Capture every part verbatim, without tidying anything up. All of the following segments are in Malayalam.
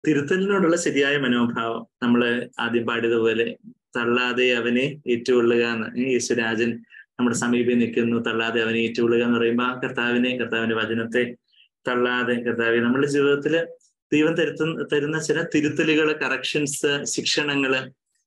തിരുത്തലിനോടുള്ള ശരിയായ മനോഭാവം. നമ്മള് ആദ്യം പാടിയതുപോലെ തള്ളാതെ അവനെ ഏറ്റുകൊള്ളുക എന്ന്. യേശുരാജൻ നമ്മുടെ സമീപം നിൽക്കുന്നു, തള്ളാതെ അവനെ ഏറ്റുകൊള്ളുക എന്ന് പറയുമ്പോൾ ആ കർത്താവിനെ, കർത്താവിന്റെ വചനത്തെ തള്ളാതെ കർത്താവെ നമ്മുടെ ജീവിതത്തില് ദൈവം തരുത്തുന്ന തരുന്ന ചില തിരുത്തലുകള്, കറക്ഷൻസ്, ശിക്ഷണങ്ങള്.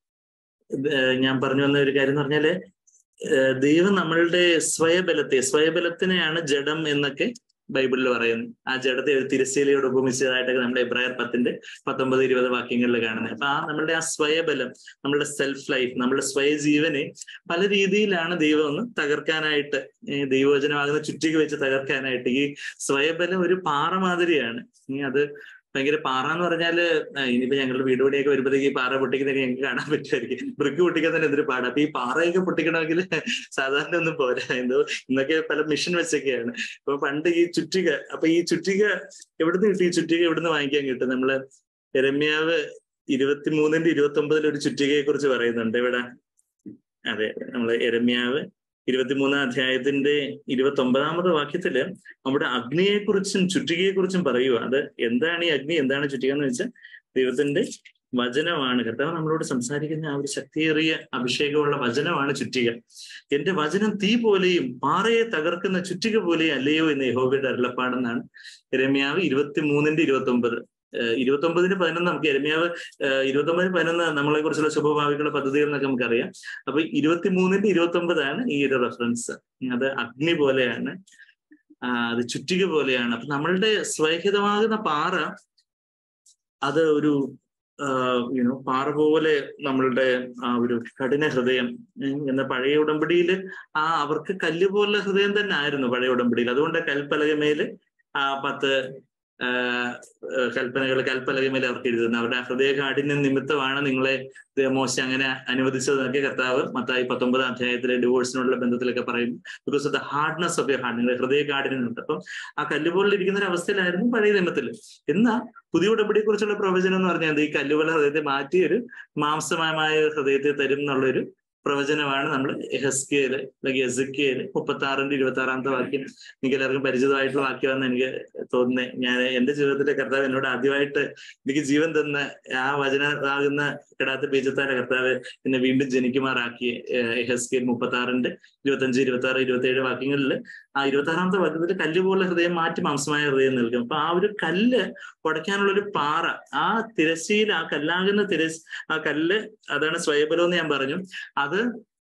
ഞാൻ പറഞ്ഞു വന്ന ഒരു കാര്യം എന്ന് പറഞ്ഞാല് ദൈവം നമ്മളുടെ സ്വയബലത്തെ, സ്വയബലത്തിനെയാണ് ജഡം എന്നൊക്കെ ബൈബിളിൽ പറയുന്നു. ആ ജഡത്തെ ഒരു തിരശ്ശീലയോട് ഉപമിച്ചതായിട്ടൊക്കെ നമ്മുടെ എബ്രായർ പത്തിന്റെ പത്തൊമ്പത് ഇരുപത് വാക്യങ്ങളിൽ കാണുന്നത്. അപ്പൊ ആ നമ്മളുടെ ആ സ്വയബലം, നമ്മളുടെ സെൽഫ് ലൈഫ്, നമ്മളുടെ സ്വയജീവനെ പല രീതിയിലാണ് ദൈവം ഒന്ന് തകർക്കാനായിട്ട്, ദൈവവചനമാകുന്ന ചുറ്റിക വെച്ച് തകർക്കാനായിട്ട്. ഈ സ്വയബലം ഒരു പാറ മാതിരിയാണ്. ഇനി അത് ഭയങ്കര പാറ എന്ന് പറഞ്ഞാല് ഇനിയിപ്പോ ഞങ്ങളുടെ വീട് പണിയൊക്കെ വരുമ്പോഴത്തേക്ക് ഈ പാറ പൊട്ടിക്കുന്നതൊക്കെ ഞങ്ങൾക്ക് കാണാൻ പറ്റുമായിരിക്കും. ബ്രിക്ക് പൊട്ടിക്കാൻ തന്നെ എന്തൊരു പാടാ. അപ്പൊ ഈ പാറയൊക്കെ പൊട്ടിക്കണമെങ്കിൽ സാധാരണ ഒന്നും പോരാ, എന്തോ ഇന്നൊക്കെ പല മിഷൻ വെച്ചൊക്കെയാണ്. അപ്പൊ പണ്ട് ഈ ചുറ്റിക, അപ്പൊ ഈ ചുറ്റിക എവിടുന്ന് കിട്ടും? ഈ ചുറ്റിക എവിടുന്ന് വാങ്ങിക്കാൻ കിട്ടും? നമ്മള് യെരമ്യാവ് ഇരുപത്തി മൂന്നിന്റെ ഇരുപത്തി ഒമ്പതിൽ ഒരു ചുറ്റികയെ കുറിച്ച് പറയുന്നുണ്ട് ഇവിടെ. അതെ, നമ്മള് യെരമ്യാവ് ഇരുപത്തിമൂന്നാം അധ്യായത്തിന്റെ ഇരുപത്തി ഒമ്പതാമത് വാക്യത്തില് അവിടെ അഗ്നിയെക്കുറിച്ചും ചുറ്റികയെക്കുറിച്ചും പറയുക. അത് എന്താണ് ഈ അഗ്നി, എന്താണ് ചുറ്റിക എന്ന് വെച്ചാൽ ദൈവത്തിന്റെ വചനമാണ്. കർത്താവ് നമ്മളോട് സംസാരിക്കുന്ന ആ ഒരു ശക്തിയേറിയ അഭിഷേകമുള്ള വചനമാണ് ചുറ്റിക. എന്റെ വചനം തീ പോലെയും പാറയെ തകർക്കുന്ന ചുറ്റിക പോലെയും അല്ലയോ എന്ന് യഹോവയുടെ അരുളപ്പാടെന്നാണ് യെരമ്യാവ് ഇരുപത്തി മൂന്നിന്റെ ഇരുപത്തി ഒമ്പത്. ഇരുപത്തി ഒമ്പതിന് പതിനൊന്ന് നമുക്ക് യെരമ്യാവ് ഇരുപത്തി ഒമ്പതിന് പതിനൊന്ന് നമ്മളെ കുറിച്ചുള്ള ശുഭഭാവികളുടെ പദ്ധതികൾ എന്നൊക്കെ നമുക്കറിയാം. അപ്പൊ ഇരുപത്തി മൂന്നിന്റെ ഇരുപത്തി ഒമ്പതാണ് ഈ ഒരു റെഫറൻസ്. അത് അഗ്നി പോലെയാണ്, അത് ചുറ്റിക പോലെയാണ്. അപ്പൊ നമ്മളുടെ സ്വയഹിതമാകുന്ന പാറ അത് ഒരു യുനോ പാറ പോലെ നമ്മളുടെ ആ ഒരു കഠിന ഹൃദയം എന്ന പഴയ ഉടമ്പടിയില് ആ അവർക്ക് കല്ല് പോലുള്ള ഹൃദയം തന്നെ ആയിരുന്നു പഴയ ഉടമ്പടിയിൽ. അതുകൊണ്ട് കൽപ്പലകമേല് ആ പത്ത് കൽപ്പനകൾ കൽപ്പലകമേൽ അവർക്ക് എഴുതുന്നത്. അവരുടെ ഹൃദയ കാഠിന്യം നിമിത്തമാണ് നിങ്ങളെ മോശ അങ്ങനെ അനുവദിച്ചതെന്നൊക്കെ കർത്താവ് മത്തായി പത്തൊമ്പതാം അധ്യായത്തിലെ ഡിവോഴ്സിനോടുള്ള ബന്ധത്തിലൊക്കെ പറയുന്നു. Because of the hardness of your heart, നിങ്ങളുടെ ഹൃദയ കാഠിന്യം നിമിത്തം. അപ്പം ആ കല്ലുപോലെ ഇരിക്കുന്ന ഒരു അവസ്ഥയിലായിരുന്നു പഴയ നിയമത്തിൽ. എന്നാൽ പുതിയ ഉടമ്പടിയെ കുറിച്ചുള്ള പ്രവചനം എന്ന് പറഞ്ഞാൽ ഈ കല്ലുപോലെ ഹൃദയത്തെ മാറ്റി ഒരു മാംസമയമായ ഹൃദയത്തെ തരും എന്നുള്ളൊരു പ്രവചനമാണ് നമ്മൾ എഹെസ്കേല് അല്ലെങ്കിൽ എസെക്കിയേല് മുപ്പത്തി ആറിന്റെ ഇരുപത്തി ആറാമത്തെ വാക്യം. എനിക്ക് എല്ലാവർക്കും പരിചിതമായിട്ടുള്ള വാക്യമാണെന്ന് എനിക്ക് തോന്നുന്നത്. ഞാൻ എന്റെ ജീവിതത്തിലെ കർത്താവ് എന്നോട് ആദ്യമായിട്ട് എനിക്ക് ജീവൻ തന്ന ആ വചനമാകുന്ന കിടാത്ത ബീജത്താന്റെ കർത്താവ് എന്നെ വീണ്ടും ജനിക്കുമാറാക്കി. എഹെസ്കേൽ മുപ്പത്തി ആറിന്റെ ഇരുപത്തി അഞ്ച് ഇരുപത്തി ആറ് ഇരുപത്തി ഏഴ് വാക്യങ്ങളിൽ ആ ഇരുപത്തി ആറാമത്തെ വാക്യത്തിൽ കല്ലുപോലെ ഹൃദയം മാറ്റി മാംസമായ ഹൃദയം നൽകും. അപ്പൊ ആ ഒരു കല്ല് ഉടയ്ക്കാനുള്ള ഒരു പാറ, ആ തിരശ്ശീല, ആ കല്ലാകുന്ന തിരശ് ആ കല്ല്, അതാണ് സ്വയബലം എന്ന് ഞാൻ പറഞ്ഞു. അത്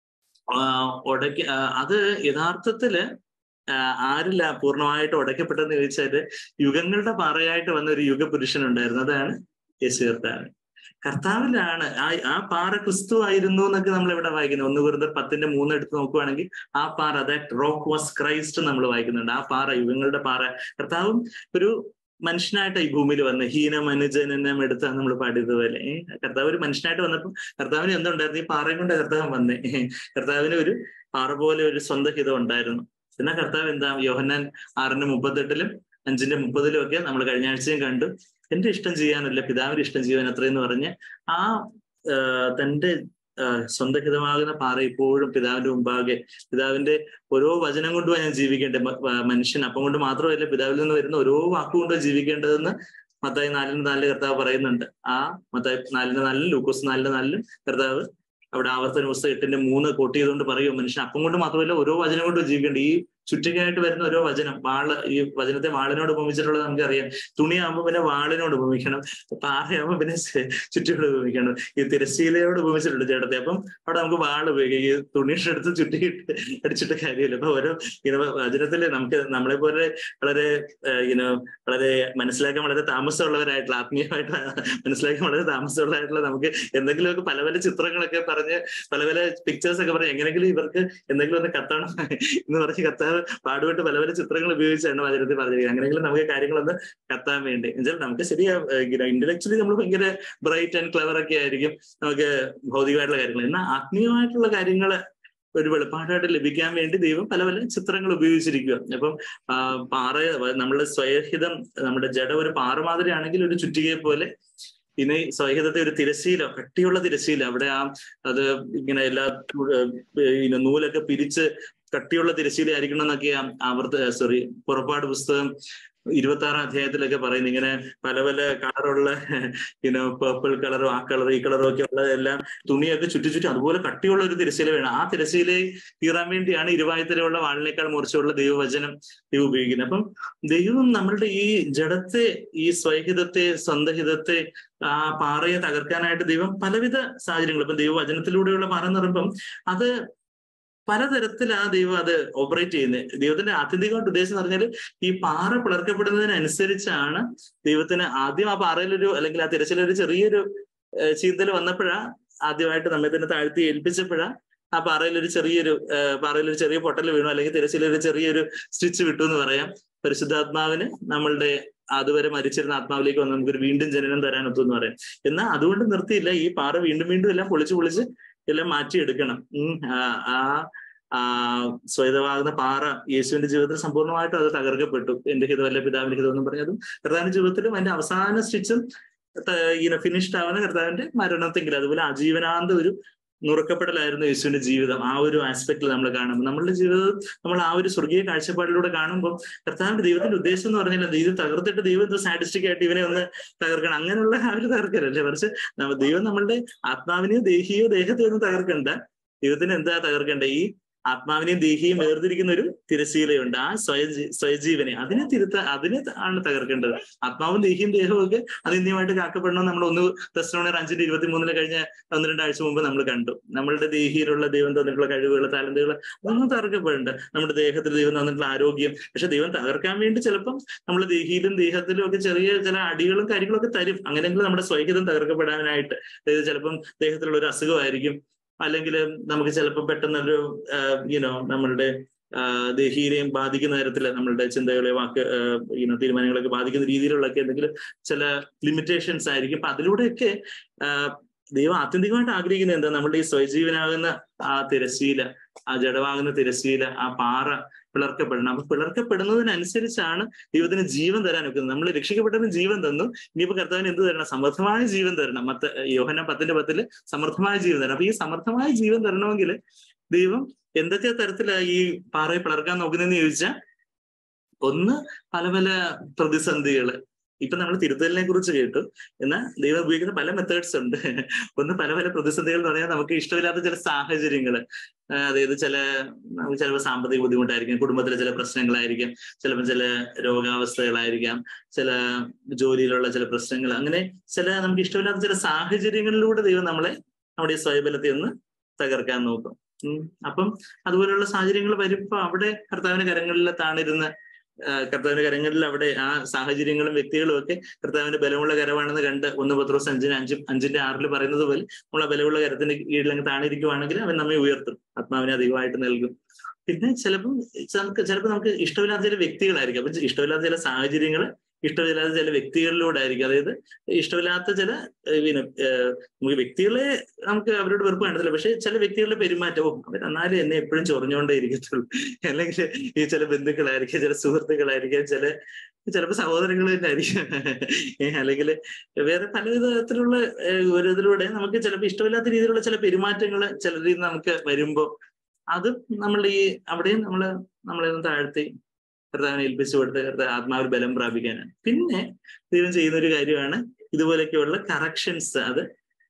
ഉടയ്ക്ക അത് യഥാർത്ഥത്തില് ആരില്ല പൂർണ്ണമായിട്ട് ഉടയ്ക്കപ്പെട്ടെന്ന് ചോദിച്ചാല് യുഗങ്ങളുടെ പാറയായിട്ട് വന്ന ഒരു യുഗപുരുഷൻ ഉണ്ടായിരുന്നു. അതാണ് യേശു കർത്താവ്. കർത്താവിലാണ് ആ ആ പാറ ക്രിസ്തു ആയിരുന്നു എന്നൊക്കെ നമ്മൾ ഇവിടെ വായിക്കുന്നത്. ഒന്ന് കൊരിന്ത്യർ പത്തിന്റെ മൂന്ന് എടുത്ത് നോക്കുവാണെങ്കിൽ ആ പാറ, ദാറ്റ് റോക്ക് വാസ് ക്രൈസ്റ്റ് നമ്മൾ വായിക്കുന്നുണ്ട്. ആ പാറ, യുഗങ്ങളുടെ പാറ. കർത്താവും ഒരു മനുഷ്യനായിട്ട് ഈ ഭൂമിയിൽ വന്ന് ഹീനമനുജനം എടുത്താൽ നമ്മൾ പാടിയതുപോലെ കർത്താവ് ഒരു മനുഷ്യനായിട്ട് വന്നപ്പോൾ കർത്താവിന് എന്തുണ്ടായിരുന്നു? ഈ പാറയും കൊണ്ട് കർത്താവ് വന്നേ. കർത്താവിന് ഒരു പാറ പോലെ ഒരു സ്വന്തം ഹിതം ഉണ്ടായിരുന്നു. എന്നാൽ കർത്താവ് എന്താ, യോഹന്നാൻ ആറിന്റെ മുപ്പത്തെട്ടിലും അഞ്ചിന്റെ മുപ്പതിലും ഒക്കെ നമ്മൾ കഴിഞ്ഞ ആഴ്ചയും കണ്ടു. എന്റെ ഇഷ്ടം ചെയ്യാനല്ല പിതാവിന്റെ ഇഷ്ടം ചെയ്യാൻ അത്രയെന്ന് പറഞ്ഞ് ആ തന്റെ സ്വന്തം ഹിതമാകുന്ന പാറ ഇപ്പോഴും പിതാവിന്റെ മുമ്പാകെ, പിതാവിന്റെ ഓരോ വചനം കൊണ്ടുമാണ് ഞാൻ ജീവിക്കേണ്ടത്. മനുഷ്യൻ അപ്പം കൊണ്ട് മാത്രമല്ല പിതാവിൽ നിന്ന് വരുന്ന ഓരോ വാക്കുകൊണ്ടും ജീവിക്കേണ്ടതെന്ന് മത്തായി നാലിന് നാലില് കർത്താവ് പറയുന്നുണ്ട്. ആ മത്തായി നാലിന് നാലിലും ലൂക്കോസ് നാലിന് നാലിലും കർത്താവ് അവിടെ ആവർത്തന പുസ്തകം എട്ടിന്റെ മൂന്ന് കോട്ട് ചെയ്തുകൊണ്ട് പറയും, മനുഷ്യൻ അപ്പം കൊണ്ട് മാത്രമല്ല ഓരോ വചനം കൊണ്ടും ജീവിക്കേണ്ടത്. ഈ ചുറ്റികയായിട്ട് വരുന്ന ഓരോ വചനം, വാള്, ഈ വചനത്തെ വാളിനോട് ഉപമിച്ചിട്ടുള്ളത് നമുക്കറിയാം. തുണിയാകുമ്പോൾ പിന്നെ വാളിനോട് ഉപമിക്കണം, പാറയാകുമ്പോൾ പിന്നെ ചുറ്റിയോട് ഉപമിക്കണം. ഈ തിരശ്ശീലയോട് ഉപമിച്ചിട്ടുണ്ട് ചേട്ടത്തെ. അപ്പം അവിടെ നമുക്ക് വാള് ഉപയോഗിക്കാം. ഈ തുണിയുടെ അടുത്ത് ചുറ്റിയിട്ട് അടിച്ചിട്ട് കാര്യമില്ല. അപ്പൊ ഓരോ ഇങ്ങനെ വചനത്തില് നമുക്ക് നമ്മളെ പോലെ വളരെ ഇങ്ങനെ വളരെ മനസ്സിലാക്കാൻ വളരെ താമസമുള്ളവരായിട്ടുള്ള, ആത്മീയമായിട്ട് മനസ്സിലാക്കാൻ വളരെ താമസമുള്ളതായിട്ടുള്ള നമുക്ക് എന്തെങ്കിലുമൊക്കെ പല പല ചിത്രങ്ങളൊക്കെ പറഞ്ഞ് പല പല പിക്ചേഴ്സ് ഒക്കെ പറഞ്ഞ് എങ്ങനെയെങ്കിലും ഇവർക്ക് എന്തെങ്കിലും ഒന്ന് കത്തണം എന്ന് പറഞ്ഞ് കത്താൻ പാടുപെട്ട് പല പല ചിത്രങ്ങൾ ഉപയോഗിച്ചാണ് വചനത്തിൽ പറഞ്ഞിരിക്കുന്നത്. അങ്ങനെയെങ്കിലും നമുക്ക് കാര്യങ്ങളൊന്ന് കത്താൻ വേണ്ടി എന്നുവെച്ചാൽ നമുക്ക് ശരിയാ ഇന്റലക്ച്വലി നമ്മൾ ഭയങ്കര ബ്രൈറ്റ് ആൻഡ് ക്ലെവർ ഒക്കെ ആയിരിക്കും നമുക്ക് ഭൗതികമായിട്ടുള്ള കാര്യങ്ങൾ. എന്നാൽ ആത്മീയമായിട്ടുള്ള കാര്യങ്ങള് ഒരു വെളിപ്പാടായിട്ട് ലഭിക്കാൻ വേണ്ടി ദൈവം പല പല ചിത്രങ്ങൾ ഉപയോഗിച്ചിരിക്കുക. അപ്പം പാറ, നമ്മളുടെ സ്വയഹിതം, നമ്മുടെ ജഡ ഒരു പാറ മാതിരി ആണെങ്കിൽ ഒരു ചുറ്റികയെ പോലെ ഇനി സ്വയഹിതത്തെ ഒരു തിരശ്ശീല, കട്ടിയുള്ള തിരശ്ശീല, അവിടെ ആ അത് ഇങ്ങനെ എല്ലാ നൂലൊക്കെ പിരിച്ച് കട്ടിയുള്ള തിരശ്ശീല ആയിരിക്കണം എന്നൊക്കെ ആവർത്ത സോറി പുറപ്പാട് പുസ്തകം ഇരുപത്തി ആറാം അധ്യായത്തിലൊക്കെ പറയുന്നത് ഇങ്ങനെ പല പല കളറുള്ള ഇനോ പേർപ്പിൾ കളറും ആ കളറും ഈ കളറും ഒക്കെ ഉള്ളതെല്ലാം തുണിയൊക്കെ ചുറ്റി ചുറ്റി അതുപോലെ കട്ടിയുള്ള ഒരു തിരശ്ശീല വേണം. ആ തിരശ്ശീലയിൽ കീറാൻ വേണ്ടിയാണ് ഇരുവായുത്തരമുള്ള വാളിനേക്കാൾ മൂർച്ചയുള്ള ദൈവവചനം ദൈവം ഉപയോഗിക്കുന്നത്. അപ്പം ദൈവം നമ്മളുടെ ഈ ജഡത്തെ, ഈ സ്വഹിതത്തെ, സ്വന്തഹിതത്തെ, ആ പാറയെ തകർക്കാനായിട്ട് ദൈവം പലവിധ സാഹചര്യങ്ങൾ, ഇപ്പം ദൈവവചനത്തിലൂടെയുള്ള പാറ എന്ന് പറയുമ്പം അത് പലതരത്തിൽ ആ ദൈവം അത് ഓപ്പറേറ്റ് ചെയ്യുന്നത്. ദൈവത്തിന്റെ ആത്യന്തികമായിട്ട് ഉദ്ദേശം എന്ന് പറഞ്ഞാൽ ഈ പാറ പിളർക്കപ്പെടുന്നതിനനുസരിച്ചാണ് ദൈവത്തിന് ആദ്യം ആ പാറയിലൊരു അല്ലെങ്കിൽ ആ തിരച്ചിലൊരു ചെറിയൊരു ചീന്തൽ വന്നപ്പോഴാ, ആദ്യമായിട്ട് നമ്മെ തന്നെ താഴ്ത്തി ഏൽപ്പിച്ചപ്പോഴാ ആ പാറയിലൊരു ചെറിയൊരു പാറയിലൊരു ചെറിയ പൊട്ടൽ വീണു, അല്ലെങ്കിൽ തിരച്ചിലൊരു ചെറിയൊരു സ്റ്റിച്ച് വിട്ടു എന്ന് പറയാം. പരിശുദ്ധാത്മാവിന് നമ്മളുടെ അതുവരെ മരിച്ചിരുന്ന ആത്മാവിലേക്ക് വന്ന് നമുക്കൊരു വീണ്ടും ജനനം തരാനൊത്തു എന്ന് പറയാം. എന്നാൽ അതുകൊണ്ട് നിർത്തിയില്ല, ഈ പാറ വീണ്ടും വീണ്ടും എല്ലാം പൊളിച്ച് പൊളിച്ച് എല്ലാം മാറ്റിയെടുക്കണം. ഉം ആ ആ സ്വൈതമാകുന്ന പാറ യേശുവിന്റെ ജീവിതത്തിൽ സമ്പൂർണ്ണമായിട്ടും അത് തകർക്കപ്പെട്ടു. എന്റെ ഹിതമല്ല പിതാവിന്റെ ഹിതം എന്ന് പറഞ്ഞതും കർത്താവിന്റെ ജീവിതത്തിലും അതിന്റെ അവസാന സ്റ്റിച്ചും ഇങ്ങനെ ഫിനിഷ്ഡ് ആവുന്ന കർത്താവിന്റെ മരണത്തെങ്കിൽ അതുപോലെ ആജീവനാന്ത ഒരു നുറുക്കപ്പെടലായിരുന്നു യേശുവിന്റെ ജീവിതം. ആ ഒരു ആസ്പെക്റ്റിൽ നമ്മൾ കാണുമ്പോൾ നമ്മളുടെ ജീവിതം നമ്മൾ ആ ഒരു സ്വർഗീയ കാഴ്ചപ്പാടിലൂടെ കാണുമ്പോൾ കർത്താവിന്റെ ദൈവത്തിന്റെ ഉദ്ദേശം എന്ന് പറഞ്ഞാൽ ദൈവം തകർത്തിട്ട് ദൈവം സാറ്റിസ്റ്റിക് ആയിട്ട് ഇവനെ ഒന്ന് തകർക്കണം, അങ്ങനെയുള്ള ആ ഒരു തകർക്കലല്ലേ. മറിച്ച് ദൈവം നമ്മളുടെ ആത്മാവിനെയോ ദേഹിയോ ദേഹത്തെയോ ഒന്നും തകർക്കണ്ട. ദൈവത്തിന് എന്താ തകർക്കണ്ട? ഈ ആത്മാവിനെയും ദേഹിയും വേർതിരിക്കുന്ന ഒരു തിരശീലയുണ്ട്, ആ സ്വയ സ്വയജീവനെ, അതിനെ തിരുത്ത അതിനെ ആണ് തകർക്കേണ്ടത്. ആത്മാവും ദേഹിയും ദേഹവും ഒക്കെ അനിന്യമായിട്ട് കാക്കപ്പെടണം. നമ്മൾ ഒന്ന് തെസ്സലോനിയർ അഞ്ചിന്റെ ഇരുപത്തി മൂന്നില് കഴിഞ്ഞ ഒന്ന് രണ്ടാഴ്ച മുമ്പ് നമ്മൾ കണ്ടു. നമ്മളുടെ ദേഹിയിലുള്ള ദൈവം തന്നിട്ടുള്ള കഴിവുകൾ, താലന്തുകൾ ഒന്നും തകർക്കപ്പെടേണ്ട. നമ്മുടെ ദേഹത്തിൽ ദൈവം തന്നിട്ടുള്ള ആരോഗ്യം, പക്ഷെ ദൈവം തകർക്കാൻ വേണ്ടി ചിലപ്പം നമ്മൾ ദേഹിയിലും ദേഹത്തിലും ഒക്കെ ചെറിയ ചില അടികളും കാര്യങ്ങളും ഒക്കെ തരും. അങ്ങനെയെങ്കിലും നമ്മുടെ സ്വൈഹിതം തകർക്കപ്പെടാനായിട്ട്, അതായത് ചിലപ്പം ദേഹത്തിലുള്ള ഒരു അസുഖമായിരിക്കും, അല്ലെങ്കിൽ നമുക്ക് ചിലപ്പോൾ പെട്ടെന്നൊരു യുനോ നമ്മളുടെ ദേഹീനെയും ബാധിക്കുന്ന തരത്തിൽ നമ്മളുടെ ചിന്തകളെ, വാക്ക് യുനോ തീരുമാനങ്ങളൊക്കെ ബാധിക്കുന്ന രീതിയിലുള്ളൊക്കെ എന്തെങ്കിലും ചില ലിമിറ്റേഷൻസ് ആയിരിക്കും. അപ്പൊ അതിലൂടെയൊക്കെ ദൈവം ആത്യന്തികമായിട്ട് ആഗ്രഹിക്കുന്നത് എന്താ? നമ്മുടെ ഈ സ്വയജീവനാകുന്ന ആ തിരശീല, ആ ജഡമാകുന്ന തിരശീല, ആ പാറ പിളർക്കപ്പെടണം. അപ്പൊ പിളർക്കപ്പെടുന്നതിനനുസരിച്ചാണ് ദൈവത്തിന് ജീവൻ തരാൻ വെക്കുന്നത്. നമ്മൾ രക്ഷിക്കപ്പെട്ടതിന് ജീവൻ തന്നു, ഇനിയിപ്പോ കർത്താവിന് എന്ത് തരണം? സമർത്ഥമായ ജീവൻ തരണം. മത്ത യോഹന്നാൻ പത്തിന്റെ പത്തില് സമർത്ഥമായ ജീവൻ തരണം. അപ്പൊ ഈ സമർത്ഥമായ ജീവൻ തരണമെങ്കിൽ ദൈവം എന്തൊക്കെ തരത്തിലാ ഈ പാറയെ പിളർക്കാൻ നോക്കുന്നതെന്ന് ചോദിച്ചാൽ, ഒന്ന് പല പല പ്രതിസന്ധികള്. ഇപ്പൊ നമ്മൾ തിരുത്തലിനെ കുറിച്ച് കേട്ടു, എന്നാൽ ദൈവം ഉപയോഗിക്കുന്ന പല മെത്തേഡ്സ് ഉണ്ട്. ഒന്ന് പല പല പ്രതിസന്ധികൾ എന്ന് പറഞ്ഞാൽ നമുക്ക് ഇഷ്ടമില്ലാത്ത ചില സാഹചര്യങ്ങള്, അതായത് ചില നമുക്ക് ചിലപ്പോൾ സാമ്പത്തിക ബുദ്ധിമുട്ടായിരിക്കും, കുടുംബത്തിലെ ചില പ്രശ്നങ്ങളായിരിക്കും, ചിലപ്പോൾ ചില രോഗാവസ്ഥകളായിരിക്കാം, ചില ജോലിയിലുള്ള ചില പ്രശ്നങ്ങൾ, അങ്ങനെ ചില നമുക്ക് ഇഷ്ടമില്ലാത്ത ചില സാഹചര്യങ്ങളിലൂടെ ദൈവം നമ്മളെ നമ്മുടെ ഈ സ്വയബലത്തിൽ നിന്ന് തകർക്കാൻ നോക്കും. ഉം അപ്പം അതുപോലെയുള്ള സാഹചര്യങ്ങൾ വരുമ്പോ അവിടെ കർത്താവിന്റെ കരങ്ങളിൽ താണിരുന്ന് കർത്താവിന്റെ കരങ്ങളിൽ അവിടെ ആ സാഹചര്യങ്ങളും വ്യക്തികളും ഒക്കെ കർത്താവിന്റെ ബലമുള്ള കരമാണെന്ന് കണ്ട് ഒന്ന് പത്രോസ് അഞ്ചിന് അഞ്ചും അഞ്ചിന്റെ ആറിൽ പറയുന്നത് പോലെ നമ്മൾ ആ ബലമുള്ള കരത്തിന്റെ കീഴിലങ്ങ് താണിരിക്കുവാണെങ്കിൽ അവൻ നമ്മെ ഉയർത്തും, ആത്മാവിനെ അധികമായിട്ട് നൽകും. പിന്നെ ചിലപ്പം നമുക്ക് ചിലപ്പോൾ നമുക്ക് ഇഷ്ടമില്ലാത്ത ചില വ്യക്തികളായിരിക്കും, അപ്പൊ ഇഷ്ടമില്ലാത്ത ചില സാഹചര്യങ്ങള് ഇഷ്ടമില്ലാത്ത ചില വ്യക്തികളിലൂടെ ആയിരിക്കും. അതായത് ഇഷ്ടമില്ലാത്ത ചില പിന്നെ നമുക്ക് വ്യക്തികളെ നമുക്ക് അവരോട് വെറുപ്പ് കണ്ടത്തില്ല, പക്ഷെ ചില വ്യക്തികളുടെ പെരുമാറ്റവും അവർ എന്നാലും എന്നെ എപ്പോഴും ചൊറിഞ്ഞുകൊണ്ടേ ഇരിക്കത്തുള്ളൂ. അല്ലെങ്കിൽ ഈ ചില ബന്ധുക്കളായിരിക്കും, ചില സുഹൃത്തുക്കളായിരിക്കും, ചില ചിലപ്പോൾ സഹോദരങ്ങൾ തന്നെ ആയിരിക്കും, അല്ലെങ്കിൽ വേറെ പല വിധത്തിലുള്ള ഒരു ഇതിലൂടെ നമുക്ക് ചിലപ്പോൾ ഇഷ്ടമില്ലാത്ത രീതിയിലുള്ള ചില പെരുമാറ്റങ്ങൾ ചിലരിൽ നിന്ന് നമുക്ക് വരുമ്പോൾ അത് നമ്മളുടെ ഈ അവിടെയും നമ്മള് നമ്മളെ ഒന്ന് താഴ്ത്തി കർത്താവിനെ ഏൽപ്പിച്ചു കൊടുത്ത് കർത്താവ് ആത്മാവിൽ ബലം പ്രാപിക്കാനാണ്. പിന്നെ ദൈവം ചെയ്യുന്ന ഒരു കാര്യമാണ് ഇതുപോലെയൊക്കെയുള്ള കറക്ഷൻസ്. അത്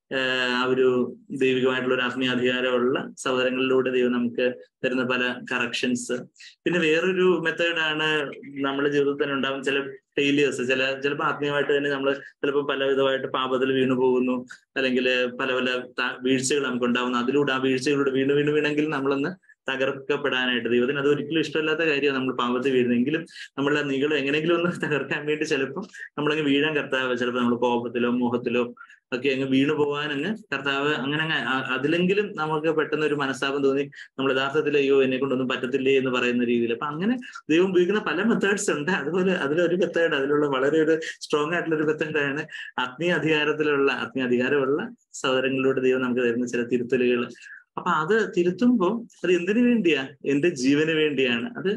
ആ ഒരു ദൈവികമായിട്ടുള്ള ഒരു ആത്മീയ അധികാരമുള്ള സഹോദരങ്ങളിലൂടെ ദൈവം നമുക്ക് തരുന്ന പല കറക്ഷൻസ്. പിന്നെ വേറൊരു മെത്തേഡാണ് നമ്മുടെ ജീവിതത്തിൽ തന്നെ ഉണ്ടാകുന്ന ചില ഫെയിലിയേഴ്സ്. ചില ചിലപ്പോൾ ആത്മീയമായിട്ട് തന്നെ നമ്മൾ ചിലപ്പോൾ പല വിധമായിട്ട് പാപത്തിൽ വീണു പോകുന്നു, അല്ലെങ്കിൽ പല പല വീഴ്ചകൾ നമുക്ക് ഉണ്ടാകുന്നു. അതിലൂടെ ആ വീഴ്ചകളിലൂടെ വീണ് വീണ് വീണെങ്കിൽ നമ്മളൊന്ന് തകർക്കപ്പെടാനായിട്ട് ദൈവത്തിന് അത് ഒരിക്കലും ഇഷ്ടമില്ലാത്ത കാര്യമാണ് നമ്മൾ പാപത്തിൽ വീഴുന്നെങ്കിലും നമ്മളെ നീളം എങ്ങനെയെങ്കിലും ഒന്ന് തകർക്കാൻ വേണ്ടി ചിലപ്പോൾ നമ്മളങ്ങ് വീഴാൻ കർത്താവ് ചിലപ്പോൾ നമ്മൾ കോപത്തിലോ മോഹത്തിലോ ഒക്കെ അങ്ങ് വീണു പോകാൻ അങ്ങ് കർത്താവ് അങ്ങനെ അങ്ങ് അതിലെങ്കിലും നമുക്ക് പെട്ടെന്ന് ഒരു മനസ്താപം തോന്നി നമ്മൾ യഥാർത്ഥത്തിൽ അയ്യോ എന്നെ കൊണ്ടൊന്നും പറ്റത്തില്ലേ എന്ന് പറയുന്ന രീതിയിൽ. അപ്പൊ അങ്ങനെ ദൈവം ഉപയോഗിക്കുന്ന പല മെത്തേഡ്സ് ഉണ്ട്. അതുപോലെ അതിലൊരു മെത്തേഡ്, അതിലുള്ള വളരെ ഒരു സ്ട്രോങ് ആയിട്ടുള്ള ഒരു മെത്തേഡാണ് ആത്മീയ അധികാരത്തിലുള്ള ആത്മീയ അധികാരമുള്ള സഹോദരങ്ങളിലൂടെ ദൈവം നമുക്ക് തരുന്ന ചില തിരുത്തലുകൾ. അപ്പൊ അത് തിരുത്തുമ്പോൾ അത് എന്തിനു വേണ്ടിയാ? എന്റെ ജീവന് വേണ്ടിയാണ്. അത്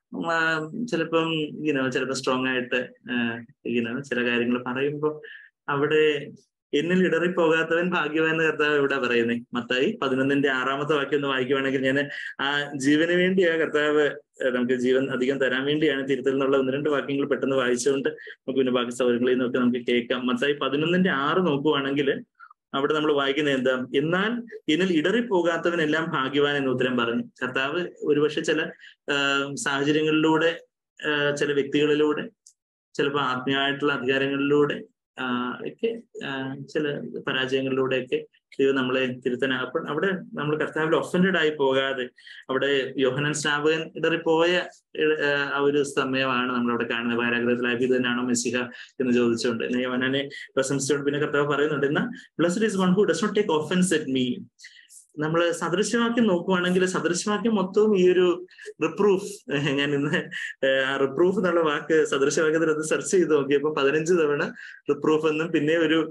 ചിലപ്പം ഇങ്ങനെ ചിലപ്പോൾ സ്ട്രോങ് ആയിട്ട് ഇങ്ങനെ ചില കാര്യങ്ങൾ പറയുമ്പോൾ അവിടെ എന്നിൽ ഇടറിപ്പോകാത്തവൻ ഭാഗ്യവാൻ എന്ന് കർത്താവ് ഇവിടെ പറയുന്നത്. മത്തായി പതിനൊന്നിന്റെ ആറാമത്തെ വാക്യം ഒന്ന് വായിക്കുവാണെങ്കിൽ, ഞാൻ ആ ജീവന് വേണ്ടിയാ കർത്താവ് നമുക്ക് ജീവൻ അധികം തരാൻ വേണ്ടിയാണ് തിരുത്തൽ എന്നുള്ള ഒന്ന് രണ്ട് വാക്യങ്ങൾ പെട്ടെന്ന് വായിച്ചുകൊണ്ട് നമുക്ക് പിന്നെ ബാക്കി സൗകര്യങ്ങളിൽ നിന്നൊക്കെ നമുക്ക് കേൾക്കാം. മത്തായി പതിനൊന്നിന്റെ ആറ് നോക്കുവാണെങ്കിൽ അവിടെ നമ്മൾ വായിക്കുന്നത് എന്താ? എന്നാൽ എന്നിൽ ഇടറിപ്പോകാത്തവനെല്ലാം ഭാഗ്യവാൻ എന്ന് ഉത്തരം പറഞ്ഞു. കർത്താവ് ഒരുപക്ഷെ ചില സാഹചര്യങ്ങളിലൂടെ, ചില വ്യക്തികളിലൂടെ, ചിലപ്പോൾ ആത്മീയമായിട്ടുള്ള അധികാരങ്ങളിലൂടെ ഒക്കെ, ചില പരാജയങ്ങളിലൂടെയൊക്കെ ദൈവം നമ്മളെ തിരുത്താൻ. അപ്പോൾ അവിടെ നമ്മൾ കർത്താവിൽ ഒഫൻഡഡ് ആയി പോകാതെ, അവിടെ യോഹന്നാൻ സ്നാപകൻ ഇടറിപ്പോയ ആ ഒരു സമയമാണ് നമ്മളവിടെ കാണുന്നത്. പാരാഗ്രഹത്തിലാക്കി ഇത് തന്നെയാണോ മെസ്സിഹ എന്ന് ചോദിച്ചുകൊണ്ട് യോഹന്നാനെ പ്രശംസിച്ചുകൊണ്ട് പിന്നെ കർത്താവ് പറയുന്നുണ്ട്, എന്നാ blessed is one who does not take offence at me. നമ്മള് സദൃശവാക്യം നോക്കുവാണെങ്കിൽ സദൃശവാക്യം മൊത്തവും ഈ ഒരു റിപ്രൂഫ്, ഞാൻ ഇന്ന് ആ റിപ്രൂഫ് എന്നുള്ള വാക്ക് സദൃശവാക്യത്തിൽ അത് സെർച്ച് ചെയ്ത് നോക്കിയപ്പോ പതിനഞ്ച് തവണ റിപ്രൂഫ് എന്നും പിന്നെ ഒരു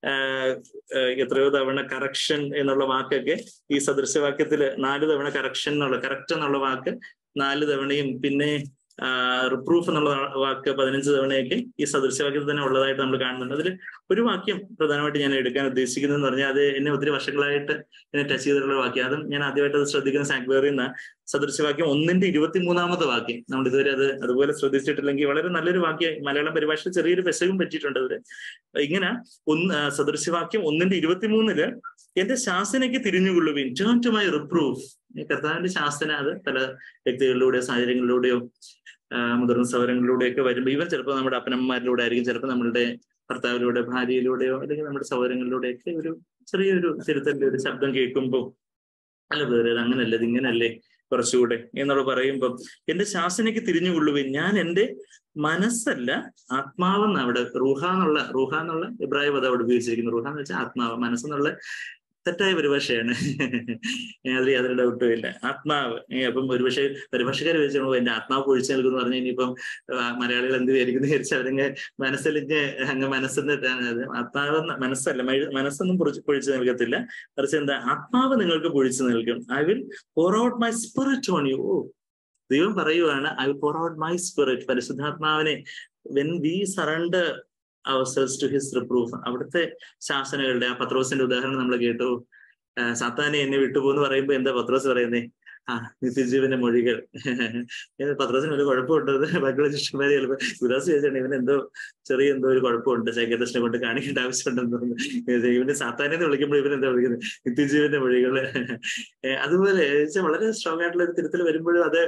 എത്രയോ തവണ കറക്ഷൻ എന്നുള്ള വാക്കൊക്കെ ഈ സദൃശവാക്യത്തില് നാല് തവണ കറക്ഷൻ എന്നുള്ള കറക്റ്റ് എന്നുള്ള വാക്ക് നാല് തവണയും പിന്നെ റിപ്രൂഫ് എന്നുള്ള വാക്ക് പതിനഞ്ച് തവണയൊക്കെ ഈ സദൃശവാക്യത്തിൽ തന്നെ ഉള്ളതായിട്ട് നമ്മൾ കാണുന്നുണ്ട്. അതിൽ ഒരു വാക്യം പ്രധാനമായിട്ട് ഞാൻ എടുക്കാൻ ഉദ്ദേശിക്കുന്നതെന്ന് പറഞ്ഞാൽ, അത് എന്നെ ഒത്തിരി വർഷങ്ങളായിട്ട് എന്നെ ടച്ച് ചെയ്തിട്ടുള്ള വാക്യം. അതും ഞാൻ ആദ്യമായിട്ട് അത് ശ്രദ്ധിക്കുന്ന സാങ്ക്വേറിൽ നിന്ന് സദൃശവാക്യം ഒന്നിന്റെ ഇരുപത്തി മൂന്നാമത്തെ വാക്യം. നമ്മൾ ഇതുവരെ അത് അതുപോലെ ശ്രദ്ധിച്ചിട്ടില്ലെങ്കിൽ വളരെ നല്ലൊരു വാക്യം. മലയാളം പരിഭാഷ ചെറിയൊരു പെശകും പറ്റിയിട്ടുണ്ട് അതില്. ഇങ്ങനെ ഒന്ന് സദൃശവാക്യം ഒന്നിന്റെ ഇരുപത്തിമൂന്നില്, എന്റെ ശാസനയ്ക്ക് തിരിഞ്ഞുകൊള്ളുവിൻ, ടേൺ ടു മൈ റിപ്രൂഫ്. കർത്താവിന്റെ ശാസന അത് പല വ്യക്തികളിലൂടെയോ സാഹചര്യങ്ങളിലൂടെയോ മുതിർന്ന സൗകര്യങ്ങളിലൂടെയൊക്കെ വരുമ്പോൾ, ഇവൻ ചിലപ്പോൾ നമ്മുടെ അപ്പനമ്മമാരിലൂടെ ആയിരിക്കും, ചിലപ്പോൾ നമ്മളുടെ ഭർത്താവിലൂടെ, ഭാര്യയിലൂടെയോ അല്ലെങ്കിൽ നമ്മുടെ സൗകര്യങ്ങളിലൂടെയൊക്കെ ഒരു ചെറിയൊരു തിരുത്തലിന്റെ ഒരു ശബ്ദം കേൾക്കുമ്പോൾ, അല്ല വേറെ അങ്ങനല്ലേ, ഇത് ഇങ്ങനല്ലേ കുറച്ചുകൂടെ എന്നുള്ള പറയുമ്പം, എന്റെ ശാസനയ്ക്ക് തിരിഞ്ഞുകൊള്ളുവിൻ, ഞാൻ എന്റെ മനസ്സല്ല ആത്മാവെന്ന് അവിടെ റൂഹ എന്നുള്ള റൂഹ എന്നുള്ള ഇബ്രാഹിം പദം അവിടെ ഉപയോഗിച്ചിരിക്കുന്നു. റൂഹ എന്ന് വെച്ചാൽ ആത്മാവ്. മനസ്സെന്നുള്ള തെറ്റായ പരിഭാഷയാണ്, അതിൽ യാതൊരു ഡൗട്ടും ഇല്ല. ആത്മാവ്. അപ്പം ഒരുപക്ഷെ പരിഭാഷക്കാർ വെച്ചാൽ എന്റെ ആത്മാവ് പൊഴിച്ചു നൽകുന്നു പറഞ്ഞാൽ ഇനിയിപ്പം മലയാളികൾ എന്ത് വിചാരിക്കുന്നു വിചാരിച്ചാൽ അവരിങ്ങ് മനസ്സലിഞ്ഞ് അങ്ങ് മനസ്സെന്ന് ആത്മാവ് മനസ്സല്ല, മനസ്സൊന്നും പൊഴിച്ച് പൊഴിച്ചു നൽകത്തില്ല. മറിച്ച് എന്താ, ആത്മാവ് നിങ്ങൾക്ക് പൊഴിച്ചു നൽകും. I will pour out my spirit on you. ഓ, ദൈവം പറയുവാണ്, I will pour out my spirit. പരിശുദ്ധാത്മാവിനെ when we surrender ourselves to his reproof, അവിടുത്തെ ശാസനകളുടെ ആ പത്രോസിന്റെ ഉദാഹരണം നമ്മൾ കേട്ടു. സാത്താനെ എന്നെ വിട്ടുപോന്ന് പറയുമ്പോ എന്താ പത്രോസ് പറയുന്നേ? ആ നിത്യജീവന്റെ മൊഴികൾ. പത്രോസിന് ഒരു കുഴപ്പമുണ്ടത് ബാക്കിയുള്ള ശിഷ്യന്മാരെ ചിലപ്പോൾ ഉദാസ് ചോദിച്ചാണ്, ഇവന് എന്തോ ചെറിയ എന്തോ ഒരു കുഴപ്പമുണ്ട്, സൈക്യാട്രിസ്റ്റിനെ കൊണ്ട് കാണിക്കേണ്ട ആവശ്യമുണ്ടെന്ന് തോന്നുന്നു. ഇവന് സാത്താനെ വിളിക്കുമ്പോൾ ഇവനെന്താ വിളിക്കുന്നത്? നിത്യജീവന്റെ മൊഴികള്. അതുപോലെ വളരെ സ്ട്രോങ് ആയിട്ടുള്ള ഒരു തിരുത്തൽ വരുമ്പോഴും അത്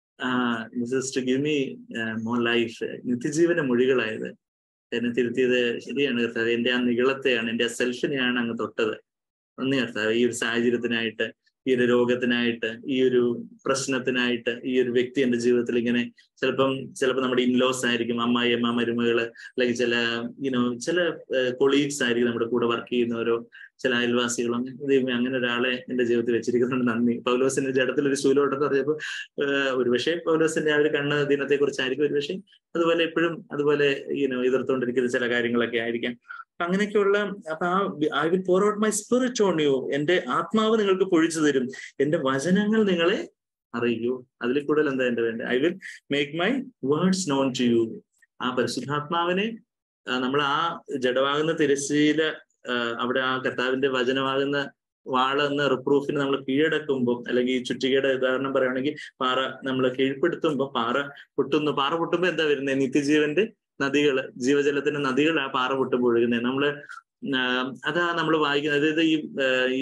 to give me more life, നിത്യജീവന്റെ മൊഴികളായത് എന്നെ തിരുത്തിയത് ശരിയാണ് കർത്താവ്. എന്റെ ആ നികളത്തെയാണ്, എന്റെ ആ സെൽഫിനെയാണ് അങ്ങ് തൊട്ടത്. നന്ദി കർത്താവ്. ഈ ഒരു സാഹചര്യത്തിനായിട്ട്, ഈ ഒരു രോഗത്തിനായിട്ട്, ഈ ഒരു പ്രശ്നത്തിനായിട്ട്, ഈ ഒരു വ്യക്തി എന്റെ ജീവിതത്തിൽ ഇങ്ങനെ ചിലപ്പം ചിലപ്പോൾ നമ്മുടെ ഇൻലോസ് ആയിരിക്കും, അമ്മായി അമ്മ മരുമകള്, അല്ലെങ്കിൽ ചില യുനോ ചില കൊളീഗ്സ് ആയിരിക്കും നമ്മുടെ കൂടെ വർക്ക് ചെയ്യുന്നവരോ, ചില അയൽവാസികളും. ദൈവമേ, അങ്ങനെ ഒരാളെ എന്റെ ജീവിതത്തിൽ വെച്ചിരിക്കുന്നുണ്ട്, നന്ദി. പൗലോസിന്റെ ജഡത്തിലൊരു ശൂലോട്ടെന്ന് പറഞ്ഞപ്പോൾ ഒരുപക്ഷെ പൗലോസിന്റെ ആ ഒരു കണ്ണ് ദിനത്തെ കുറിച്ചായിരിക്കും, ഒരുപക്ഷെ അതുപോലെ എപ്പോഴും അതുപോലെ യുനോ എതിർത്തുകൊണ്ടിരിക്കുന്ന ചില കാര്യങ്ങളൊക്കെ ആയിരിക്കാം. അങ്ങനെയൊക്കെയുള്ള അപ്പൊ ആ I will pour out my spirit on you, എന്റെ ആത്മാവ് നിങ്ങൾക്ക് പൊഴിച്ചു തരും, എന്റെ വചനങ്ങൾ നിങ്ങളെ അറിയൂ. അതിൽ കൂടുതൽ എന്താ എന്റെ വേണ്ടത്? I will make my words known to you. ആ പരിശുദ്ധാത്മാവിനെ നമ്മൾ ആ ജഡമാകുന്ന തിരശ്ശീല അവിടെ ആ കർത്താവിന്റെ വചനമാകുന്ന വാള എന്ന റിപ്രൂഫിന് നമ്മൾ കീഴടക്കുമ്പോൾ, അല്ലെങ്കിൽ ഈ ചുറ്റികയുടെ ഉദാഹരണം പറയുകയാണെങ്കിൽ പാറ നമ്മൾ കീഴ്പ്പെടുത്തുമ്പോൾ പാറ പൊട്ടുന്നു. പാറ പൊട്ടുമ്പോൾ എന്താ വരുന്നത്? നിത്യജീവന്റെ നദികള്, ജീവജലത്തിന്റെ നദികൾ ആ പാറ പൊട്ടുമ്പോൾ ഒഴുകുന്നത്. നമ്മള് അതാ നമ്മൾ വായിക്കുന്നത്. അതായത് ഈ ഈ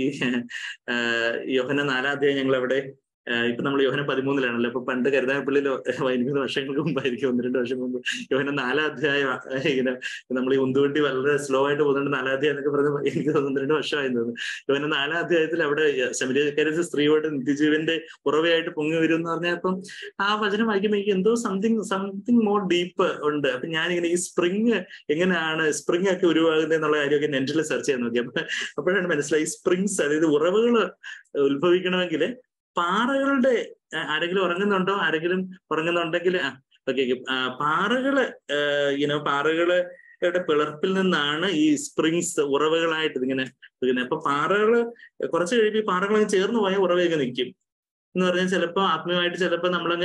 യോഹന്നാൻ നാലാം അധ്യായം ഞങ്ങൾ അവിടെ ഇപ്പൊ നമ്മൾ യോഹന്നാൻ പതിമൂന്നിലാണല്ലോ. അപ്പൊ പണ്ട് കരുനാഗപ്പള്ളിയിലോ പതിമൂന്ന് വർഷങ്ങൾക്ക് മുമ്പായിരിക്കും, ഒന്ന് രണ്ട് വർഷം മുമ്പ് യോഹന്നാൻ നാലാം അധ്യായം ഇങ്ങനെ നമ്മൾ ഈ ഉന്തുവണ്ടി വളരെ സ്ലോ ആയിട്ട് പോകുന്നുണ്ട്. നാലാം അധ്യായം എന്നൊക്കെ പറഞ്ഞ് എനിക്ക് ഒന്ന് രണ്ട് വർഷമായി തോന്നുന്നു. യോഹന്നാൻ നാലാം അധ്യായത്തിൽ അവിടെ ശമരിയക്കാരി സ്ത്രീയോട് നിത്യജീവന്റെ ഉറവയായിട്ട് പൊങ്ങി വരും എന്ന് പറഞ്ഞാൽ, അപ്പം ആ വചനം വായിക്കുമ്പോൾ എനിക്ക് എന്തോ സംതിങ് സംതിങ് മോർ ഡീപ്പ് ഉണ്ട്. അപ്പൊ ഞാനിങ്ങനെ ഈ സ്പ്രിങ് എങ്ങനെയാണ് സ്പ്രിങ് ഒക്കെ ഉരുവാകുന്നത് എന്നുള്ള കാര്യമൊക്കെ നെറ്റിൽ സെർച്ച് ചെയ്യാൻ നോക്കി. അപ്പൊ അപ്പോഴാണ് മനസ്സിലായി സ്പ്രിങ്സ്, അതായത് ഉറവുകൾ ഉത്ഭവിക്കണമെങ്കിൽ പാറകളുടെ ആരെങ്കിലും ഉറങ്ങുന്നുണ്ടോ? ആരെങ്കിലും ഉറങ്ങുന്നുണ്ടെങ്കിൽ ആ ഓക്കെ പാറകള് ഇനോ പാറകളുടെ പിളർപ്പിൽ നിന്നാണ് ഈ സ്പ്രിങ്സ് ഉറവുകളായിട്ട് ഇതിങ്ങനെ ഇങ്ങനെ. അപ്പൊ പാറകള് കുറച്ച് കഴിയുമ്പോൾ ഈ പാറകളങ്ങ് ചേർന്ന് പോയാൽ ഉറവയൊക്കെ നിൽക്കും എന്ന് പറഞ്ഞാൽ ചിലപ്പോൾ ആത്മീയമായിട്ട് ചിലപ്പോൾ നമ്മളങ്ങ്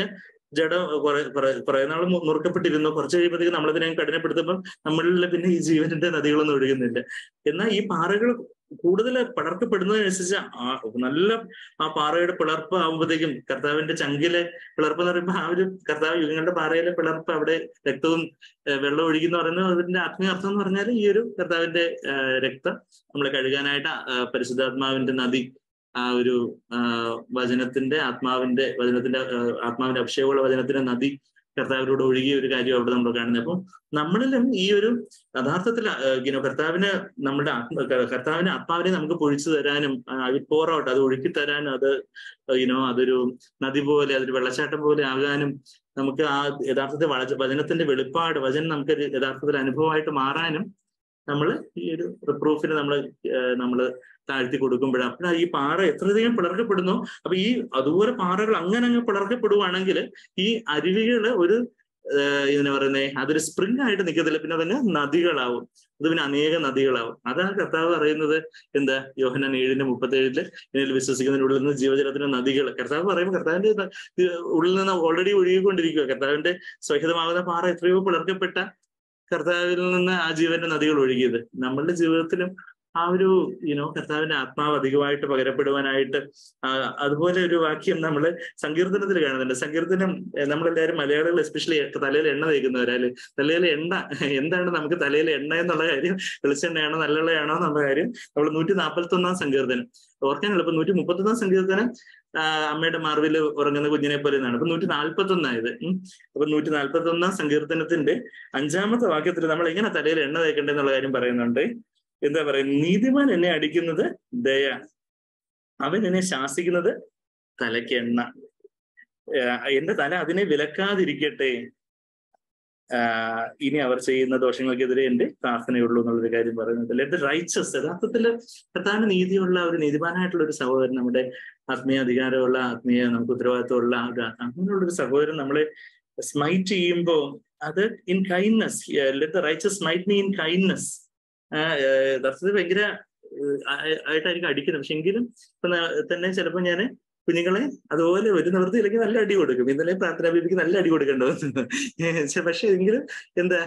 ജഡ കുറെ കുറെ കുറെ നാൾ മുറുക്കപ്പെട്ടിരുന്നു. കുറച്ച് കഴിയുമ്പോഴത്തേക്ക് നമ്മളതിനെ കഠിനപ്പെടുത്തുമ്പോൾ നമ്മളിൽ പിന്നെ ഈ ജീവന്റെ നദികളൊന്നും ഒഴുകുന്നില്ല. എന്നാൽ ഈ പാറകൾ കൂടുതൽ പിളർക്കപ്പെടുന്നതിനനുസരിച്ച് ആ നല്ല ആ പാറയുടെ പിളർപ്പ് ആകുമ്പോഴത്തേക്കും കർത്താവിന്റെ ചങ്കിലെ പിളർപ്പ് എന്ന് പറയുമ്പോൾ ആ ഒരു കർത്താവ് യുഗങ്ങളുടെ പാറയിലെ പിളർപ്പ് അവിടെ രക്തവും വെള്ളം ഒഴുകിന്ന് പറയുന്നത് അതിന്റെ ആത്മീയ അർത്ഥം എന്ന് പറഞ്ഞാൽ ഈ ഒരു കർത്താവിന്റെ രക്തം നമ്മളെ കഴുകാനായിട്ട് പരിശുദ്ധാത്മാവിന്റെ നദി, ആ ഒരു വചനത്തിന്റെ ആത്മാവിന്റെ വചനത്തിന്റെ ആത്മാവിന്റെ അഭിഷേകമുള്ള വചനത്തിന്റെ നദി കർത്താവിലൂടെ ഒഴുകിയ ഒരു കാര്യം അവിടെ നമ്മൾ കാണുന്നത്. അപ്പം നമ്മളിലും ഈ ഒരു യഥാർത്ഥത്തിൽ യുനോ കർത്താവിന് നമ്മുടെ ആത്മ കർത്താവിന് ആത്മാവിനെ നമുക്ക് പൊഴിച്ചു തരാനും പോറോട്ട് അത് ഒഴുക്കി തരാനും അത് യുനോ അതൊരു നദി പോലെ അതൊരു വെള്ളച്ചാട്ടം പോലെ ആകാനും നമുക്ക് ആ യഥാർത്ഥത്തിൽ വചനത്തിന്റെ വെളിപ്പാട് വചനം നമുക്ക് യഥാർത്ഥത്തിൽ അനുഭവമായിട്ട് മാറാനും നമ്മൾ ഈ ഒരു റിപ്രൂഫിന് നമ്മൾ നമ്മള് താഴ്ത്തി കൊടുക്കുമ്പോഴാണ്. അപ്പോഴാണ് ഈ പാറ എത്രയധികം പിളർക്കപ്പെടുന്നു. അപ്പൊ ഈ അതുപോലെ പാറകൾ അങ്ങനെ അങ്ങ് പിളർക്കപ്പെടുവാണെങ്കിൽ ഈ അരുവികള് ഒരു ഇതിനെ പറയുന്നേ അതൊരു സ്പ്രിംഗ് ആയിട്ട് നിൽക്കത്തില്ല, പിന്നെ അതന്നെ നദികളാവും. അത് പിന്നെ അനേക നദികളാവും. അതാണ് കർത്താവ് പറയുന്നത് എന്താ യോഹന്നാൻ ഏഴിന്റെ മുപ്പത്തി ഏഴില് ഇതിൽ വിശ്വസിക്കുന്നതിന്റെ ഉള്ളിൽ നിന്ന് ജീവജലത്തിന്റെ നദികൾ. കർത്താവ് പറയുമ്പോൾ കർത്താവിന്റെ ഉള്ളിൽ നിന്ന് ഓൾറെഡി ഒഴുകിക്കൊണ്ടിരിക്കുക. കർത്താവിന്റെ സ്വഹിതമാകുന്ന പാറ എത്രയോ പിളർക്കപ്പെട്ട കർത്താവിൽ നിന്ന് ആ ജീവന്റെ നദികൾ ഒഴുകിയത്. നമ്മളുടെ ജീവിതത്തിലും ആ ഒരു യുനോ കർത്താവിന്റെ ആത്മാവ് അധികമായിട്ട് പകരപ്പെടുവാനായിട്ട് അതുപോലെ ഒരു വാക്യം നമ്മൾ സങ്കീർത്തനത്തിൽ കാണുന്നുണ്ട്. സങ്കീർത്തനം നമ്മളെല്ലാവരും മലയാളികൾ എസ്പെഷ്യലി തലയിൽ എണ്ണ തേക്കുന്നവരല്ലേ, തലയിൽ എണ്ണ എന്താണ് നമുക്ക് തലയിൽ എണ്ണ എന്നുള്ള കാര്യം, വെളിച്ചെണ്ണയാണോ നല്ലെണ്ണയാണോ എന്നുള്ള കാര്യം നമ്മൾ നൂറ്റി നാൽപ്പത്തി ഒന്നാം സങ്കീർത്തനം ഓർക്കാൻ എളുപ്പം. നൂറ്റി മുപ്പത്തി ഒന്നാം സങ്കീർത്തനം അമ്മയുടെ മാർവിൽ ഉറങ്ങുന്ന കുഞ്ഞിനെ പോലെ എന്നാണ്. അപ്പൊ നൂറ്റി നാൽപ്പത്തി ഒന്നായത് അപ്പൊ നൂറ്റി നാൽപ്പത്തി ഒന്നാം സങ്കീർത്തനത്തിന്റെ അഞ്ചാമത്തെ വാക്യത്തിൽ നമ്മൾ എങ്ങനെ തലയിൽ എണ്ണ തേക്കണ്ടെന്നുള്ള കാര്യം പറയുന്നുണ്ട്. എന്താ പറയുക, നീതിമാൻ എന്നെ അടിക്കുന്നത് ദയ, അവൻ എന്നെ ശാസിക്കുന്നത് തലയ്ക്ക് എണ്ണ, എന്റെ തല അതിനെ വിലക്കാതിരിക്കട്ടെ, ആഹ് ഇനി അവർ ചെയ്യുന്ന ദോഷങ്ങൾക്കെതിരെ എന്റെ പ്രാർത്ഥനയുള്ളൂ എന്നുള്ളൊരു കാര്യം പറയുന്നുണ്ട്. ലെറ്റ് ദ റൈച്ചസ്, യഥാർത്ഥത്തില് പ്രധാന നീതിയുള്ള ഒരു നീതിമാനായിട്ടുള്ള ഒരു സഹോദരൻ, നമ്മുടെ ആത്മീയ അധികാരമുള്ള ആത്മീയ നമുക്ക് ഉത്തരവാദിത്തമുള്ള അങ്ങനെയുള്ളൊരു സഹോദരൻ നമ്മളെ സ്മൈറ്റ് ചെയ്യുമ്പോ അത് in kindness, let the righteous smite me in kindness. യഥാർത്ഥത്തിൽ ഭയങ്കര ആയിട്ടായിരിക്കും അടിക്കുന്നത്. പക്ഷെ എങ്കിലും ഇപ്പൊ തന്നെ ചിലപ്പോൾ ഞാൻ കുഞ്ഞുങ്ങളെ അതുപോലെ ഒരു നിവൃത്തിയിലേക്ക് നല്ല അടി കൊടുക്കും. ഇന്നലെ പ്രാർത്ഥനാ ബേബിക്ക് നല്ല അടി കൊടുക്കേണ്ടി വന്നു. പക്ഷെ എങ്കിലും എന്താ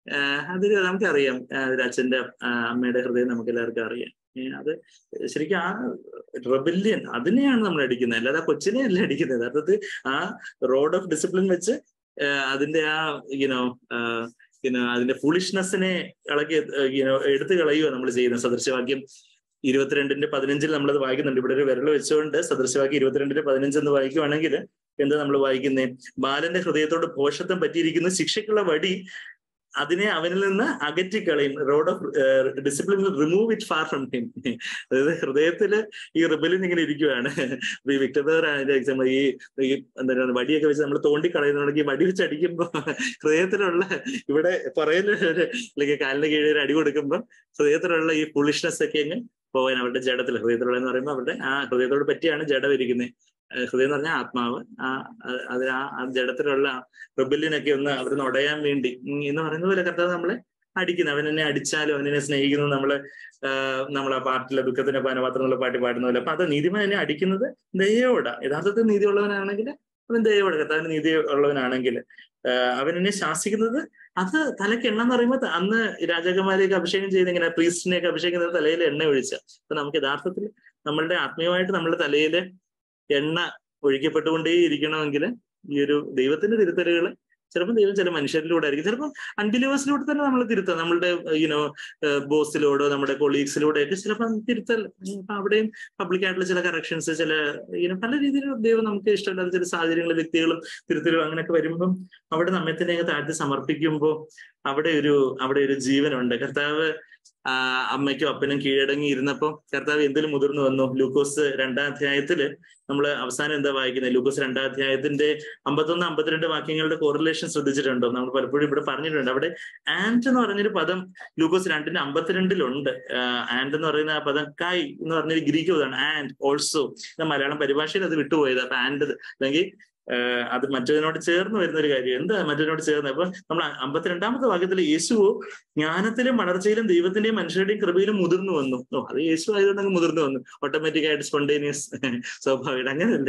അതൊരു നമുക്കറിയാം, ഒരു അച്ഛന്റെ അമ്മയുടെ ഹൃദയം നമുക്ക് എല്ലാവർക്കും അറിയാം. അത് ശരിക്കും ആ റെബല്യൻ അതിനെയാണ് നമ്മൾ അടിക്കുന്നത്, അല്ലാതെ ആ കൊച്ചിനെ അല്ല അടിക്കുന്നത്. യഥാർത്ഥത്തിൽ ആ റോഡ് ഓഫ് ഡിസിപ്ലിൻ വെച്ച് അതിന്റെ ആ യുനോ പിന്നെ അതിന്റെ ഫൂളിഷ്നെസ്സിനെ ഇളക്കി യുനോ എടുത്തു കളയുക നമ്മൾ ചെയ്യുന്ന. സദൃശവാക്യം ഇരുപത്തിരണ്ടിന്റെ പതിനഞ്ചിൽ നമ്മളത് വായിക്കുന്നുണ്ട്. ഇവിടെ ഒരു വിരൽ വെച്ചുകൊണ്ട് സദൃശവാക്യം ഇരുപത്തിരണ്ടിന്റെ പതിനഞ്ച് എന്ന് വായിക്കുവാണെങ്കിൽ എന്താ നമ്മൾ വായിക്കുന്നേ, ബാലന്റെ ഹൃദയത്തോട് ഭോഷത്വം പറ്റിയിരിക്കുന്ന ശിക്ഷയ്ക്കുള്ള വടി അതിനെ അവനിൽ നിന്ന് അകറ്റിക്കളയും. Rod of discipline remove it far from him. അതായത് ഹൃദയത്തില് ഈ റിബലിൻ ഇങ്ങനെ ഇരിക്കുവാണ്. ഈ വിക്ടർ എക്സാമ്പിൾ ഈ ഈ എന്താ പറയുക വടിയൊക്കെ വെച്ച് നമ്മൾ തോണ്ടിക്കളയുന്നുണ്ടെങ്കിൽ വടി വെച്ച് അടിക്കുമ്പോൾ ഹൃദയത്തിലുള്ള ഇവിടെ പുറയില് അല്ലെങ്കിൽ കാലിന് കീഴിൽ ഒരു അടി കൊടുക്കുമ്പോൾ ഹൃദയത്തിലുള്ള ഈ ഫുളിഷ്നെസ് ഒക്കെ അങ്ങ് പോകാൻ അവരുടെ ജഡത്തിൽ, ഹൃദയത്തിലുള്ള എന്ന് പറയുമ്പോൾ അവരുടെ ആ ഹൃദയത്തോട് പറ്റിയാണ് ജഡം ഇരിക്കുന്നത്. ഹൃദയം എന്ന് പറഞ്ഞാൽ ആത്മാവ്, ആ അത് ആ ജഡത്തിലുള്ള റിബല്യനൊക്കെ ഒന്ന് അവിടുന്ന് ഉടയാൻ വേണ്ടി എന്ന് പറയുന്ന പോലെ കർത്താവ് നമ്മളെ അടിക്കുന്നത്. അവൻ എന്നെ അടിച്ചാലും അവനെ സ്നേഹിക്കുന്നത് നമ്മള് നമ്മളെ പാട്ടിലെ ദുഃഖത്തിന്റെ പാനപാത്രം എന്നുള്ള പാട്ടി പാടുന്ന പോലെ. അപ്പൊ അത് നീതിമാൻ എന്നെ അടിക്കുന്നത് ദയോടാ. യഥാർത്ഥത്തിൽ നീതി ഉള്ളവനാണെങ്കിൽ അവൻ ദയോടെ, കർത്താവിന് നീതി ഉള്ളവനാണെങ്കിൽ അവൻ എന്നെ ശാസിക്കുന്നത് അത് തലയ്ക്ക് എണ്ണ എന്ന് പറയുമ്പോൾ അന്ന് രാജാക്കന്മാരെയൊക്കെ അഭിഷേകം ചെയ്ത് ഇങ്ങനെ പ്രീസ്റ്റിനെയൊക്കെ അഭിഷേകം ചെയ്ത് തലയിൽ എണ്ണ ഒഴിച്ച. അപ്പൊ നമുക്ക് യഥാർത്ഥത്തിൽ നമ്മളുടെ ആത്മീയമായിട്ട് നമ്മുടെ തലയില് എണ്ണ ഒഴിക്കപ്പെട്ടുകൊണ്ടേ ഇരിക്കണമെങ്കിൽ ഈ ഒരു ദൈവത്തിന്റെ തിരുത്തലുകൾ ചിലപ്പോൾ ദൈവം ചില മനുഷ്യരിലൂടെ ആയിരിക്കും, ചിലപ്പോൾ അൺബിലീവേഴ്സിലൂടെ തന്നെ നമ്മൾ തിരുത്താം. നമ്മളുടെ യുനോ ബോസിലൂടെ നമ്മുടെ കൊളീഗ്സിലൂടെ ഒക്കെ ചിലപ്പോൾ തിരുത്തൽ. അപ്പൊ അവിടെയും പബ്ലിക്കായിട്ടുള്ള ചില കറക്ഷൻസ്, ചില യുനോ പല രീതിയിലും ദൈവം നമുക്ക് ഇഷ്ടമില്ലാത്ത ചില സാഹചര്യങ്ങളും വ്യക്തികളും തിരുത്തലും അങ്ങനെയൊക്കെ വരുമ്പം അവിടെ നമ്മെ തന്നെയൊക്കെ താഴ്ത്തി സമർപ്പിക്കുമ്പോൾ അവിടെ ഒരു അവിടെ ഒരു ജീവനുണ്ട്. കർത്താവ് ആ അമ്മയ്ക്കും അപ്പനും കീഴടങ്ങി ഇരുന്നപ്പോ കർത്താവ് എന്തിലും മുതിർന്നു വന്നു. ലൂക്കോസ് രണ്ടാം അധ്യായത്തില് നമ്മൾ അവസാനം എന്താ വായിക്കുന്നത്, ലൂക്കോസ് രണ്ടാം അധ്യായത്തിന്റെ അമ്പത്തൊന്ന് അമ്പത്തിരണ്ട് വാക്യങ്ങളുടെ കോറിലേഷൻ ശ്രദ്ധിച്ചിട്ടുണ്ടോ? നമ്മൾ പലപ്പോഴും ഇവിടെ പറഞ്ഞിട്ടുണ്ട്. അവിടെ ആൻഡ് എന്ന് പറഞ്ഞൊരു പദം ലൂക്കോസ് രണ്ടിന്റെ അമ്പത്തിരണ്ടിലുണ്ട്. ആൻഡ് എന്ന് പറയുന്ന ആ പദം കൈ എന്ന് പറഞ്ഞൊരു ഗ്രീക്ക് പദമാണ്. ആൻഡ് ഓൾസോ, മലയാളം പരിഭാഷയിൽ അത് വിട്ടുപോയത്. അപ്പൊ ആൻഡ് അല്ലെങ്കിൽ അത് മറ്റതിനോട് ചേർന്ന് വരുന്ന ഒരു കാര്യം. എന്താ മറ്റതിനോട് ചേർന്ന്? അപ്പൊ നമ്മൾ അമ്പത്തിരണ്ടാമത്തെ വാക്യത്തിൽ യേശു ജ്ഞാനത്തിലും വളർച്ചയിലും ദൈവത്തിന്റെയും മനുഷ്യരുടെയും കൃപയിലും മുതിർന്നു വന്നു. ഓ, അത് യേശു ആയതുകൊണ്ട് അങ്ങ് മുതിർന്നു വന്നു, ഓട്ടോമാറ്റിക് ആയിട്ട് സ്പോണ്ടേനിയസ് സ്വാഭാവികം. അങ്ങനെയല്ല.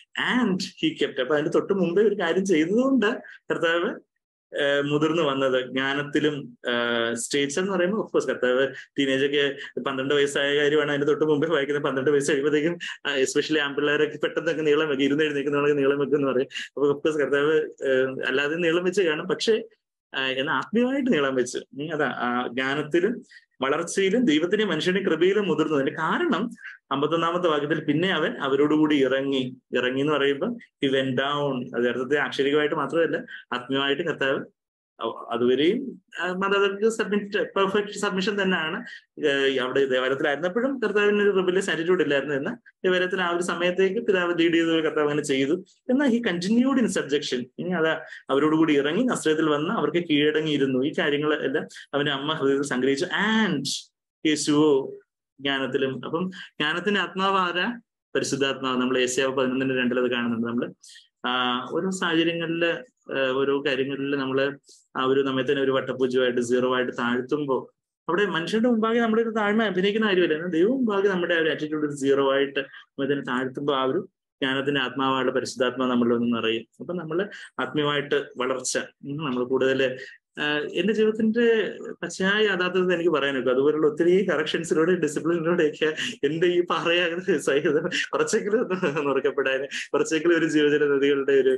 And he kept. അപ്പൊ അതിന്റെ തൊട്ട് മുമ്പേ ഒരു കാര്യം ചെയ്തതുകൊണ്ട് കർത്താവ് മുതിർന്നു വന്നത്. ജ്ഞാനത്തിലും സ്റ്റേറ്റ്സ് എന്ന് പറയുമ്പോൾ ഓഫ്കോഴ്സ് കർത്താവ് ടീനേജൊക്കെ പന്ത്രണ്ട് വയസ്സായ കാര്യമാണ് അതിന്റെ തൊട്ട് മുമ്പേ വായിക്കുന്നത്. പന്ത്രണ്ട് വയസ്സ് കഴിയുമ്പോഴത്തേക്കും എസ്പെഷ്യലി ആൺപിള്ളേരൊക്കെ പെട്ടെന്നൊക്കെ നീളം വെക്കും, ഇരുന്ന് എഴുന്നേക്കുന്നവർക്ക് നീളം വെക്കും എന്ന് പറയും. അപ്പൊ ഓഫ്കോഴ്സ് കർത്താവ് അല്ലാതെ നീളം വെച്ച് കാണും, പക്ഷെ എന്നാൽ ആത്മീയമായിട്ട് നീളം വെച്ച്. അതാ ജ്ഞാനത്തിലും വളർച്ചയിലും ദൈവത്തിന്റെയും മനുഷ്യന്റെ കൃപയിലും മുതിർന്നു. അതിന്റെ കാരണം അമ്പത്തൊന്നാമത്തെ വാക്യത്തിൽ പിന്നെ അവൻ അവരോടുകൂടി ഇറങ്ങി. ഇറങ്ങി എന്ന് പറയുമ്പോൾ ഹി വെന്റ് ഡൗൺ. അത് അർത്ഥത്തെ ആക്ഷരികമായിട്ട് മാത്രമല്ല ആത്മീയമായിട്ട് കർത്താവ് അതുവരെയും മതർക്ക് സബ്മിറ്റ് പെർഫെക്റ്റ് സബ്മിഷൻ തന്നെയാണ്. അവിടെ ദേവാലയത്തിലായിരുന്നപ്പോഴും കർത്താവിന് ഒരു റിബലിയസ് ആറ്റിറ്റ്യൂഡ് ഇല്ലായിരുന്നു. എന്നാൽ ദേവാലയത്തിൽ ആ ഒരു സമയത്തേക്ക് പിതാവ് ലീഡ് ചെയ്ത കർത്താവ് അങ്ങനെ ചെയ്തു. എന്നാൽ ഹി കണ്ടിന്യൂഡ് ഇൻ സബ്ജക്ഷൻ. ഇനി അത് അവരോടുകൂടി ഇറങ്ങി നസ്രയത്തിൽ വന്ന് അവർക്ക് കീഴടങ്ങിയിരുന്നു. ഈ കാര്യങ്ങൾ എല്ലാം അവന്റെ അമ്മ ഹൃദയത്തിൽ സംഗ്രഹിച്ചു. ആൻഡ് യേശുവോ ജ്ഞാനത്തിലും. അപ്പം ജ്ഞാനത്തിന്റെ ആത്മാവ് ആരാ? പരിശുദ്ധാത്മാവ്. നമ്മൾ ഏശയ്യാവ് പതിനൊന്നിന്റെ രണ്ടിലത് കാണുന്നുണ്ട്. നമ്മള് ആഹ് ഓരോ സാഹചര്യങ്ങളില് ഓരോ കാര്യങ്ങളിൽ നമ്മള് ആ ഒരു നമ്മെ തന്നെ ഒരു വട്ടപൂജ്യമായിട്ട് സീറോ ആയിട്ട് താഴ്ത്തുമ്പോൾ അവിടെ മനുഷ്യരുടെ മുമ്പാകെ നമ്മുടെ ഒരു താഴ്മ അഭിനയിക്കുന്ന കാര്യമല്ല. എന്നാൽ ദൈവം മുമ്പാകെ നമ്മുടെ ആ ഒരു ആറ്റിറ്റ്യൂഡ് സീറോ ആയിട്ട് നമ്മെ തന്നെ താഴ്ത്തുമ്പോൾ ആ ഒരു ജ്ഞാനത്തിന്റെ ആത്മാവാണ് പരിശുദ്ധാത്മാവ് നമ്മളിലൊന്നും അറിയും. അപ്പൊ നമ്മള് ആത്മീയമായിട്ട് വളർച്ച, നമ്മൾ കൂടുതൽ എന്റെ ജീവിതത്തിന്റെ പച്ചയായ യാഥാർത്ഥ്യത എനിക്ക് പറയാനൊക്കെ അതുപോലുള്ള ഒത്തിരി കറക്ഷൻസിലൂടെ ഡിസിപ്ലിനിലൂടെയൊക്കെ എന്റെ ഈ പറയാകുന്ന സഹിതം കുറച്ചെങ്കിലും നുറക്കപ്പെടാൻ, കുറച്ചെങ്കിലും ഒരു ജീവജല നദികളുടെ ഒരു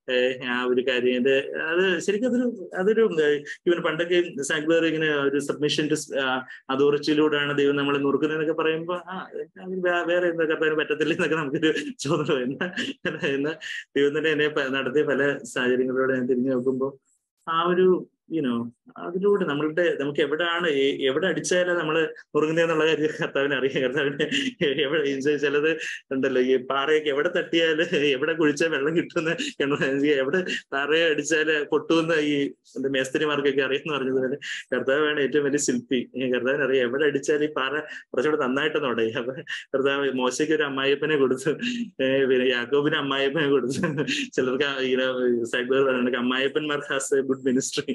ആ ഒരു കാര്യം എന്റെ അത് ശരിക്കും അതൊരു അതൊരു ഇവൻ പണ്ടൊക്കെ സാഗ്ലർ ഇങ്ങനെ ഒരു സബ്മിഷൻ ടു അതോറിറ്റിയിലൂടെയാണ് ദൈവം നമ്മളെ നുറുക്കുന്നതെന്നൊക്കെ പറയുമ്പോൾ ആ വേറെ എന്താ കർത്താവിന് പറ്റത്തില്ല എന്നൊക്കെ നമുക്കൊരു ചോദ്യം. എന്നാ എന്നാ ദൈവം തന്നെ എന്നെ നടത്തിയ പല സാഹചര്യങ്ങളിലൂടെ ഞാൻ തിരിഞ്ഞു നോക്കുമ്പോൾ ആ ഒരു യുനോ അതിലൂടെ നമ്മളുടെ നമുക്ക് എവിടെയാണ് എവിടെ അടിച്ചാലും നമ്മള് നുറുങ്ങുന്നതെന്നുള്ള കാര്യം കർത്താവിനെ അറിയാം. കർത്താവിനെ എവിടെ ചിലത് ഉണ്ടല്ലോ, ഈ പാറയൊക്കെ എവിടെ തട്ടിയാല് എവിടെ കുഴിച്ചാൽ വെള്ളം കിട്ടുന്ന, എവിടെ പാറയെ അടിച്ചാല് പൊട്ടുന്ന ഈ എന്താ മേസ്തിരിമാർക്കൊക്കെ അറിയാന്ന് പറഞ്ഞതുപോലെ കർത്താവാണ് ഏറ്റവും വലിയ ശില്പി. കർത്താവിന് അറിയാം എവിടെ അടിച്ചാൽ ഈ പാറ കുറച്ചുകൂടെ നന്നായിട്ടെന്ന് തുടങ്ങി. അപ്പൊ കർത്താവ് മോശയ്ക്ക് ഒരു അമ്മായിയപ്പനെ കൊടുത്തു, പിന്നെ യാക്കോബിന് അമ്മായിയപ്പനെ കൊടുത്തു. ചിലർക്ക് ഇങ്ങനെ സൈബർ പറയുന്നത് അമ്മായിയപ്പന്മാർ ഹാസ് എ ഗുഡ് മിനിസ്ട്രി.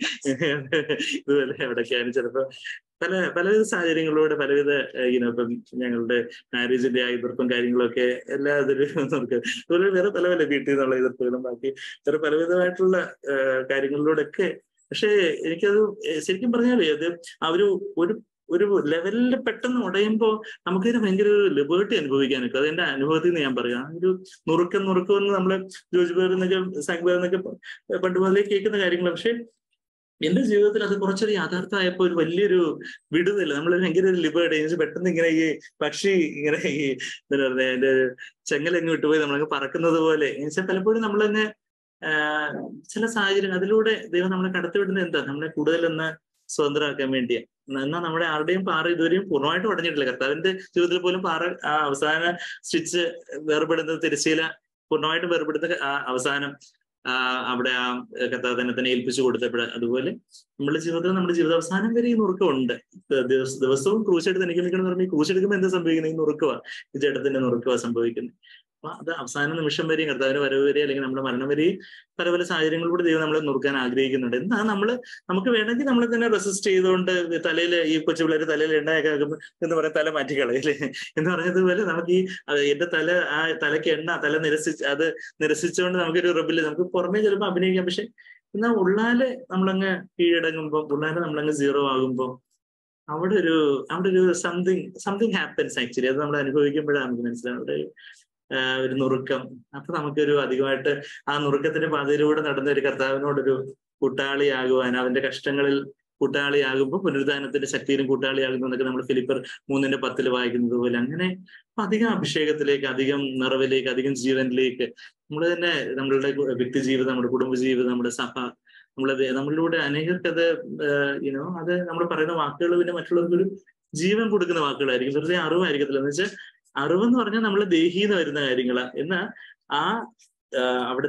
ഇതുപോലെ എവിടൊക്കെയാണ് ചിലപ്പോ പല പലവിധ സാഹചര്യങ്ങളിലൂടെ പലവിധ ഇങ്ങനെ ഇപ്പം ഞങ്ങളുടെ മാരേജിന്റെ ആ എതിർപ്പും കാര്യങ്ങളൊക്കെ എല്ലാ ഇതിലും നമുക്ക് അതുപോലെ വേറെ പല പല വീട്ടിൽ നിന്നുള്ള എതിർപ്പുകളും ബാക്കി വേറെ പലവിധമായിട്ടുള്ള കാര്യങ്ങളിലൂടെ ഒക്കെ. പക്ഷെ എനിക്കത് ശരിക്കും പറഞ്ഞാലേ അത് ആ ഒരു ഒരു ഒരു ലെവലിൽ പെട്ടെന്ന് ഉടയുമ്പോൾ നമുക്കതിന് ഭയങ്കര ഒരു ലിബേർട്ടി അനുഭവിക്കാനൊക്കെ. അതെന്റെ അനുഭവത്തിൽ നിന്ന് ഞാൻ പറയാം. ആ ഒരു നുറുക്കം നുറുക്കം എന്ന് നമ്മള് ജോജി പേർ എന്നൊക്കെ സാങ്ക്ബേർ എന്നൊക്കെ പണ്ട് മുതലേ കേൾക്കുന്ന കാര്യങ്ങൾ. പക്ഷെ എന്റെ ജീവിതത്തിൽ അത് കുറച്ചൊരു യാഥാർത്ഥ്യമായപ്പോ ഒരു വലിയൊരു വിടുതല്. നമ്മൾ ഭയങ്കര ഒരു ലിബേർട്ടി പെട്ടെന്ന് ഇങ്ങനെ ഈ പക്ഷി ഇങ്ങനെ ഈ എന്താ പറയുക അതിന്റെ ചെങ്ങലങ്ങ് വിട്ടുപോയി നമ്മളങ്ങ് പറക്കുന്നത് പോലെ എന്നുവെച്ചാൽ പലപ്പോഴും നമ്മളങ്ങ് ആഹ് ചില സാഹചര്യം അതിലൂടെ ദൈവം നമ്മളെ കടത്തിവിടുന്നത് എന്താ നമ്മളെ കൂടുതലൊന്ന് സ്വതന്ത്രമാക്കാൻ വേണ്ടിയാണ്. എന്നാൽ നമ്മുടെ ആരുടെയും പാറ ഇതുവരെയും പൂർണ്ണമായിട്ട് ഉടഞ്ഞിട്ടില്ല. കർത്താവിന്റെ ജീവിതത്തിൽ പോലും പാറ ആ അവസാന സ്റ്റിച്ച് വേർപെടുന്ന തിരശ്ശീല പൂർണ്ണമായിട്ട് വേർപെടുത്ത ആ അവസാനം ആ അവിടെ ആ കർത്താവ് തന്നെ തന്നെ ഏൽപ്പിച്ചു കൊടുത്തപ്പോൾ അതുപോലെ നമ്മുടെ ജീവിതത്തിൽ നമ്മുടെ ജീവിതാവസാനം വരെ ഈ നുറുക്കമുണ്ട്. ദിവസവും ക്രൂശെടുത്ത് എനിക്ക് നിൽക്കണം എന്ന് പറയുമ്പോൾ ഈ ക്രൂശെടുക്കുമ്പോൾ എന്താ സംഭവിക്കുന്നത്? ഈ നുറുക്കവാ, ഈ ജഡത്തിന്റെ നുറുക്കവാ സംഭവിക്കുന്നത്. അപ്പൊ അത് അവസാന നിമിഷം വരെയും കർത്താവിന്റെ വരവ് വരെ അല്ലെങ്കിൽ നമ്മുടെ മരണം വരെയും പല പല സാഹചര്യങ്ങളിലൂടെ ദൈവം നമ്മളെ നുറുക്കാൻ ആഗ്രഹിക്കുന്നുണ്ട്. എന്താ നമ്മള് നമുക്ക് വേണമെങ്കിൽ നമ്മളെ തന്നെ റെസിസ്റ്റ് ചെയ്തുകൊണ്ട് തലയിൽ ഈ കൊച്ചു പിള്ളേര് തലയിൽ എണ്ണയൊക്കെ ആക്കുമ്പോൾ എന്ന് പറയാൻ തല മാറ്റിക്കളയല്ലേ എന്ന് പറഞ്ഞതുപോലെ നമുക്ക് ഈ എന്റെ തല ആ തലയ്ക്ക് എണ്ണ തല നിരസിച്ച് അത് നിരസിച്ചുകൊണ്ട് നമുക്കൊരു റബില് നമുക്ക് പുറമേ ചിലപ്പോൾ അഭിനയിക്കാം. പക്ഷെ എന്നാൽ ഉള്ളാല് നമ്മളങ്ങ് കീഴടങ്ങുമ്പോൾ ഉള്ളാല് നമ്മളങ്ങ് സീറോ ആകുമ്പോൾ അവിടെ ഒരു അവിടെ ഒരു സംതിങ് സംതിങ് ഹാപ്പൻസ് ആക്ച്വലി. അത് നമ്മൾ അനുഭവിക്കുമ്പോഴാണ് നമുക്ക് മനസ്സിലാവും അവിടെ ഒരു നുറുക്കം. അപ്പൊ നമുക്കൊരു അധികമായിട്ട് ആ നുറുക്കത്തിന്റെ പാതയിലൂടെ നടന്ന ഒരു കർത്താവിനോടൊരു കൂട്ടാളിയാകുവാൻ, അവന്റെ കഷ്ടങ്ങളിൽ കൂട്ടാളിയാകുമ്പോൾ പുനരുദ്ധാനത്തിന്റെ ശക്തിയിലും കൂട്ടാളിയാകുന്നു എന്നൊക്കെ നമ്മൾ ഫിലിപ്പർ മൂന്നിന്റെ പത്തിൽ വായിക്കുന്നത് പോലെ അങ്ങനെ അധികം അഭിഷേകത്തിലേക്ക്, അധികം നിറവിലേക്ക്, അധികം ജീവനിലേക്ക് നമ്മൾ തന്നെ നമ്മളുടെ വ്യക്തി ജീവിതം, നമ്മുടെ കുടുംബജീവിതം, നമ്മുടെ സഭ, നമ്മളത് നമ്മളിലൂടെ അനേകർക്കത് യുനോ അത് നമ്മൾ പറയുന്ന വാക്കുകൾ പിന്നെ മറ്റുള്ളവർക്കൊരു ജീവൻ കൊടുക്കുന്ന വാക്കുകളായിരിക്കും. വെറുതെ അറിവായിരിക്കത്തില്ല. എന്ന് വെച്ചാൽ അറിവെന്ന് പറഞ്ഞാൽ നമ്മളെ ദേഹീന്ന് വരുന്ന കാര്യങ്ങളാ. എന്നാൽ ആ അവിടെ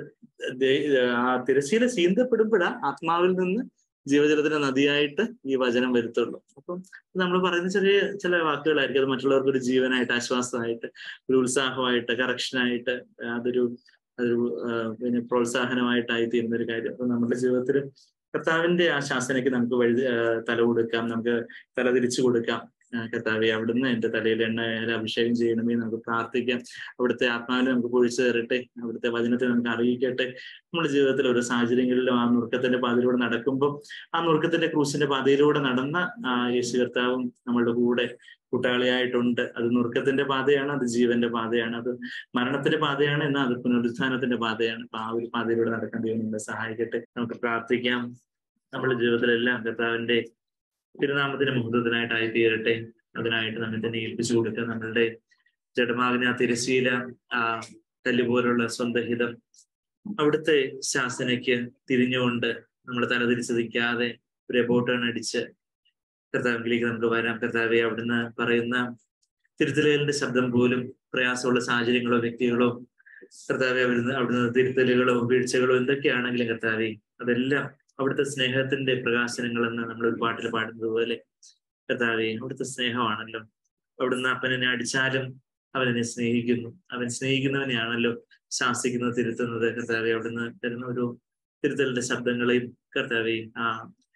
ആ തിരശ്ശീല ചീന്തപ്പെടുമ്പോഴാ ആത്മാവിൽ നിന്ന് ജീവജലത്തിന്റെ നദിയായിട്ട് ഈ വചനം വരുത്തുള്ളൂ. അപ്പം നമ്മൾ പറയുന്ന ചെറിയ ചില വാക്കുകളായിരിക്കും അത് മറ്റുള്ളവർക്ക് ഒരു ജീവനായിട്ട്, ആശ്വാസമായിട്ട്, ഒരു ഉത്സാഹമായിട്ട്, കറക്ഷനായിട്ട്, അതൊരു അതൊരു പിന്നെ പ്രോത്സാഹനമായിട്ടായി തീരുന്ന ഒരു കാര്യം. അപ്പൊ നമ്മുടെ ജീവിതത്തിൽ കർത്താവിന്റെ ആ ശാസനയ്ക്ക് നമുക്ക് വഴി തല കൊടുക്കാം, നമുക്ക് തല തിരിച്ചു കൊടുക്കാം. കർത്താവെ, അവിടുന്ന് എന്റെ തലയിൽ എണ്ണ അഭിഷേകം ചെയ്യണമേ നമുക്ക് പ്രാർത്ഥിക്കാം. അവിടുത്തെ ആത്മാവിനെ നമുക്ക് പൊഴിച്ചു തരട്ടെ, അവിടുത്തെ വചനത്തെ നമുക്ക് അറിയിക്കട്ടെ. നമ്മുടെ ജീവിതത്തിൽ ഓരോ സാഹചര്യങ്ങളിലും ആ നുറുക്കത്തിന്റെ പാതയിലൂടെ നടക്കുമ്പോൾ ആ നുറുക്കത്തിന്റെ ക്രൂശിന്റെ പാതയിലൂടെ നടന്ന ആ യേശു കർത്താവും നമ്മളുടെ കൂടെ കൂട്ടാളിയായിട്ടുണ്ട്. അത് നുറുക്കത്തിന്റെ പാതയാണ്, അത് ജീവന്റെ പാതയാണ്, അത് മരണത്തിന്റെ പാതയാണ്, എന്നാൽ അത് പുനരുത്ഥാനത്തിന്റെ പാതയാണ്. അപ്പൊ ആ ഒരു പാതയിലൂടെ നടക്കാൻ ദൈവം നമ്മളെ സഹായിക്കട്ടെ. നമുക്ക് പ്രാർത്ഥിക്കാം. നമ്മുടെ ജീവിതത്തിലെല്ലാം കർത്താവിന്റെ തിരുനാമത്തിന്റെ മുഹൂർത്തത്തിനായിട്ടായി തീരട്ടെ. അതിനായിട്ട് നമ്മൾ തന്നെ ഏൽപ്പിച്ചു കൊടുക്കുക. നമ്മളുടെ ജഡമാവിനെ ആ തിരശ്ശീല, ആ കല്ലുപോലുള്ള സ്വന്തം ഹിതം അവിടുത്തെ ശാസനയ്ക്ക് തിരിഞ്ഞുകൊണ്ട് നമ്മൾ തലതിരിച്ചതിക്കാതെ ഒരു എബോട്ടേൺ അടിച്ച് കർത്താവിലേക്ക് നമുക്ക് വരാം. കർത്താവെ, അവിടുന്ന് പറയുന്ന തിരുത്തലുകളുടെ ശബ്ദം പോലും പ്രയാസമുള്ള സാഹചര്യങ്ങളോ വ്യക്തികളോ കർത്താവെ, അവിടുന്ന് അവിടുന്ന് തിരുത്തലുകളോ വീഴ്ചകളോ എന്തൊക്കെയാണെങ്കിലും കർത്താവെ, അതെല്ലാം അവിടുത്തെ സ്നേഹത്തിന്റെ പ്രകാശനങ്ങളെന്ന് നമ്മൾ ഒരു പാട്ടിൽ പാടുന്നത് പോലെ കർത്താവെ, അവിടുത്തെ സ്നേഹമാണല്ലോ. അവിടുന്ന് അപ്പനെ അടിച്ചാലും അവനെന്നെ സ്നേഹിക്കുന്നു, അവൻ സ്നേഹിക്കുന്നവനെയാണല്ലോ ശാസിക്കുന്നത്, തിരുത്തുന്നത്. കർത്താവെ, അവിടുന്ന് തരുന്ന ഒരു തിരുത്തലിന്റെ ശബ്ദങ്ങളെയും കർത്താവെ, ആ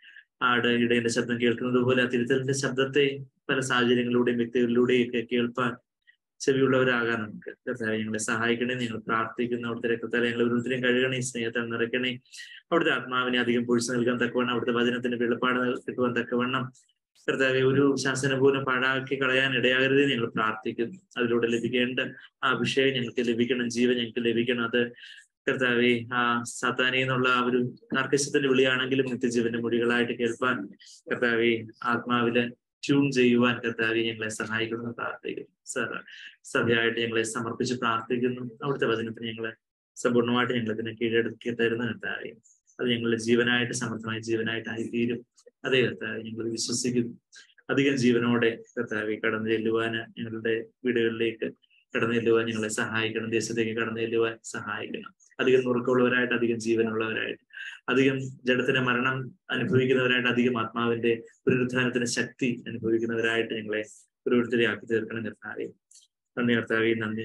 ആട് ഇടേന്റെ ശബ്ദം കേൾക്കുന്നത് പോലെ ആ തിരുത്തലിന്റെ ശബ്ദത്തെ പല സാഹചര്യങ്ങളിലൂടെയും വ്യക്തികളിലൂടെയും ഒക്കെ കേൾപ്പാൻ ചെവിയുള്ളവരാകാൻ നമുക്ക് കർത്താവെ ഞങ്ങളെ സഹായിക്കണേ. ഞങ്ങൾ പ്രാർത്ഥിക്കുന്ന അവിടുത്തെ രക്തത്താലെ ഞങ്ങൾ ഓരോരുത്തരെയും കഴുകണേ, സ്നേഹത്താൽ നിറയ്ക്കണേ. അവിടുത്തെ ആത്മാവിനെ അധികം പൊഴിച്ചു നൽകാൻ തക്കവണ്ണം, അവിടുത്തെ വചനത്തിന്റെ വെളിപ്പാട് കിട്ടുവാൻ തക്കവണ്ണം കർത്താവെ ഒരു ശാസന പോലും പാഴാക്കി കളയാൻ ഇടയാകരുതേ ഞങ്ങൾ പ്രാർത്ഥിക്കുന്നു. അതിലൂടെ ലഭിക്കേണ്ട ആ അഭിഷേകം ഞങ്ങൾക്ക് ലഭിക്കണം, ജീവൻ ഞങ്ങൾക്ക് ലഭിക്കണം. അത് കർത്താവെ, ആ സാത്താനി എന്നുള്ള ആ ഒരു കാർക്കശ്യത്തിന്റെ വിളിയാണെങ്കിലും നിത്യജീവന്റെ മൊഴികളായിട്ട് കേൾപ്പാൻ കർത്താവെ ആത്മാവില് ട്യൂൺ ചെയ്യുവാൻ കർത്താവെ ഞങ്ങളെ സഹായിക്കുന്നു പ്രാർത്ഥിക്കുന്നു. സർ സഭയായിട്ട് ഞങ്ങളെ സമർപ്പിച്ച് പ്രാർത്ഥിക്കുന്നു. അവിടുത്തെ വചനത്തിന് ഞങ്ങളെ സമ്പൂർണ്ണമായിട്ട് ഞങ്ങളതിനെ കീഴടക്കി തരുന്ന കർത്താവെ, അത് ഞങ്ങളുടെ ജീവനായിട്ട് സമർത്ഥമായ ജീവനായിട്ടായി തീരും. അതേ കർത്താവെ ഞങ്ങൾ വിശ്വസിക്കുന്നു. അധികം ജീവനോടെ കർത്താവെ കടന്നു ചെല്ലുവാന്, ഞങ്ങളുടെ വീടുകളിലേക്ക് കടന്നു ചെല്ലുവാൻ ഞങ്ങളെ സഹായിക്കണം. ദേശത്തേക്ക് കടന്നു ചെല്ലുവാൻ സഹായിക്കണം. അധികം നുറുക്കമുള്ളവരായിട്ട്, അധികം ജീവനുള്ളവരായിട്ട്, അധികം ജഡത്തിന്റെ മരണം അനുഭവിക്കുന്നവരായിട്ട്, അധികം ആത്മാവിന്റെ പുനരുത്ഥാനത്തിന്റെ ശക്തി അനുഭവിക്കുന്നവരായിട്ട് ഞങ്ങളെ ഓരോരുത്തരെ ആക്കി തീർക്കണം കർത്താവെ. നന്ദി കർത്താവെ, നന്ദി.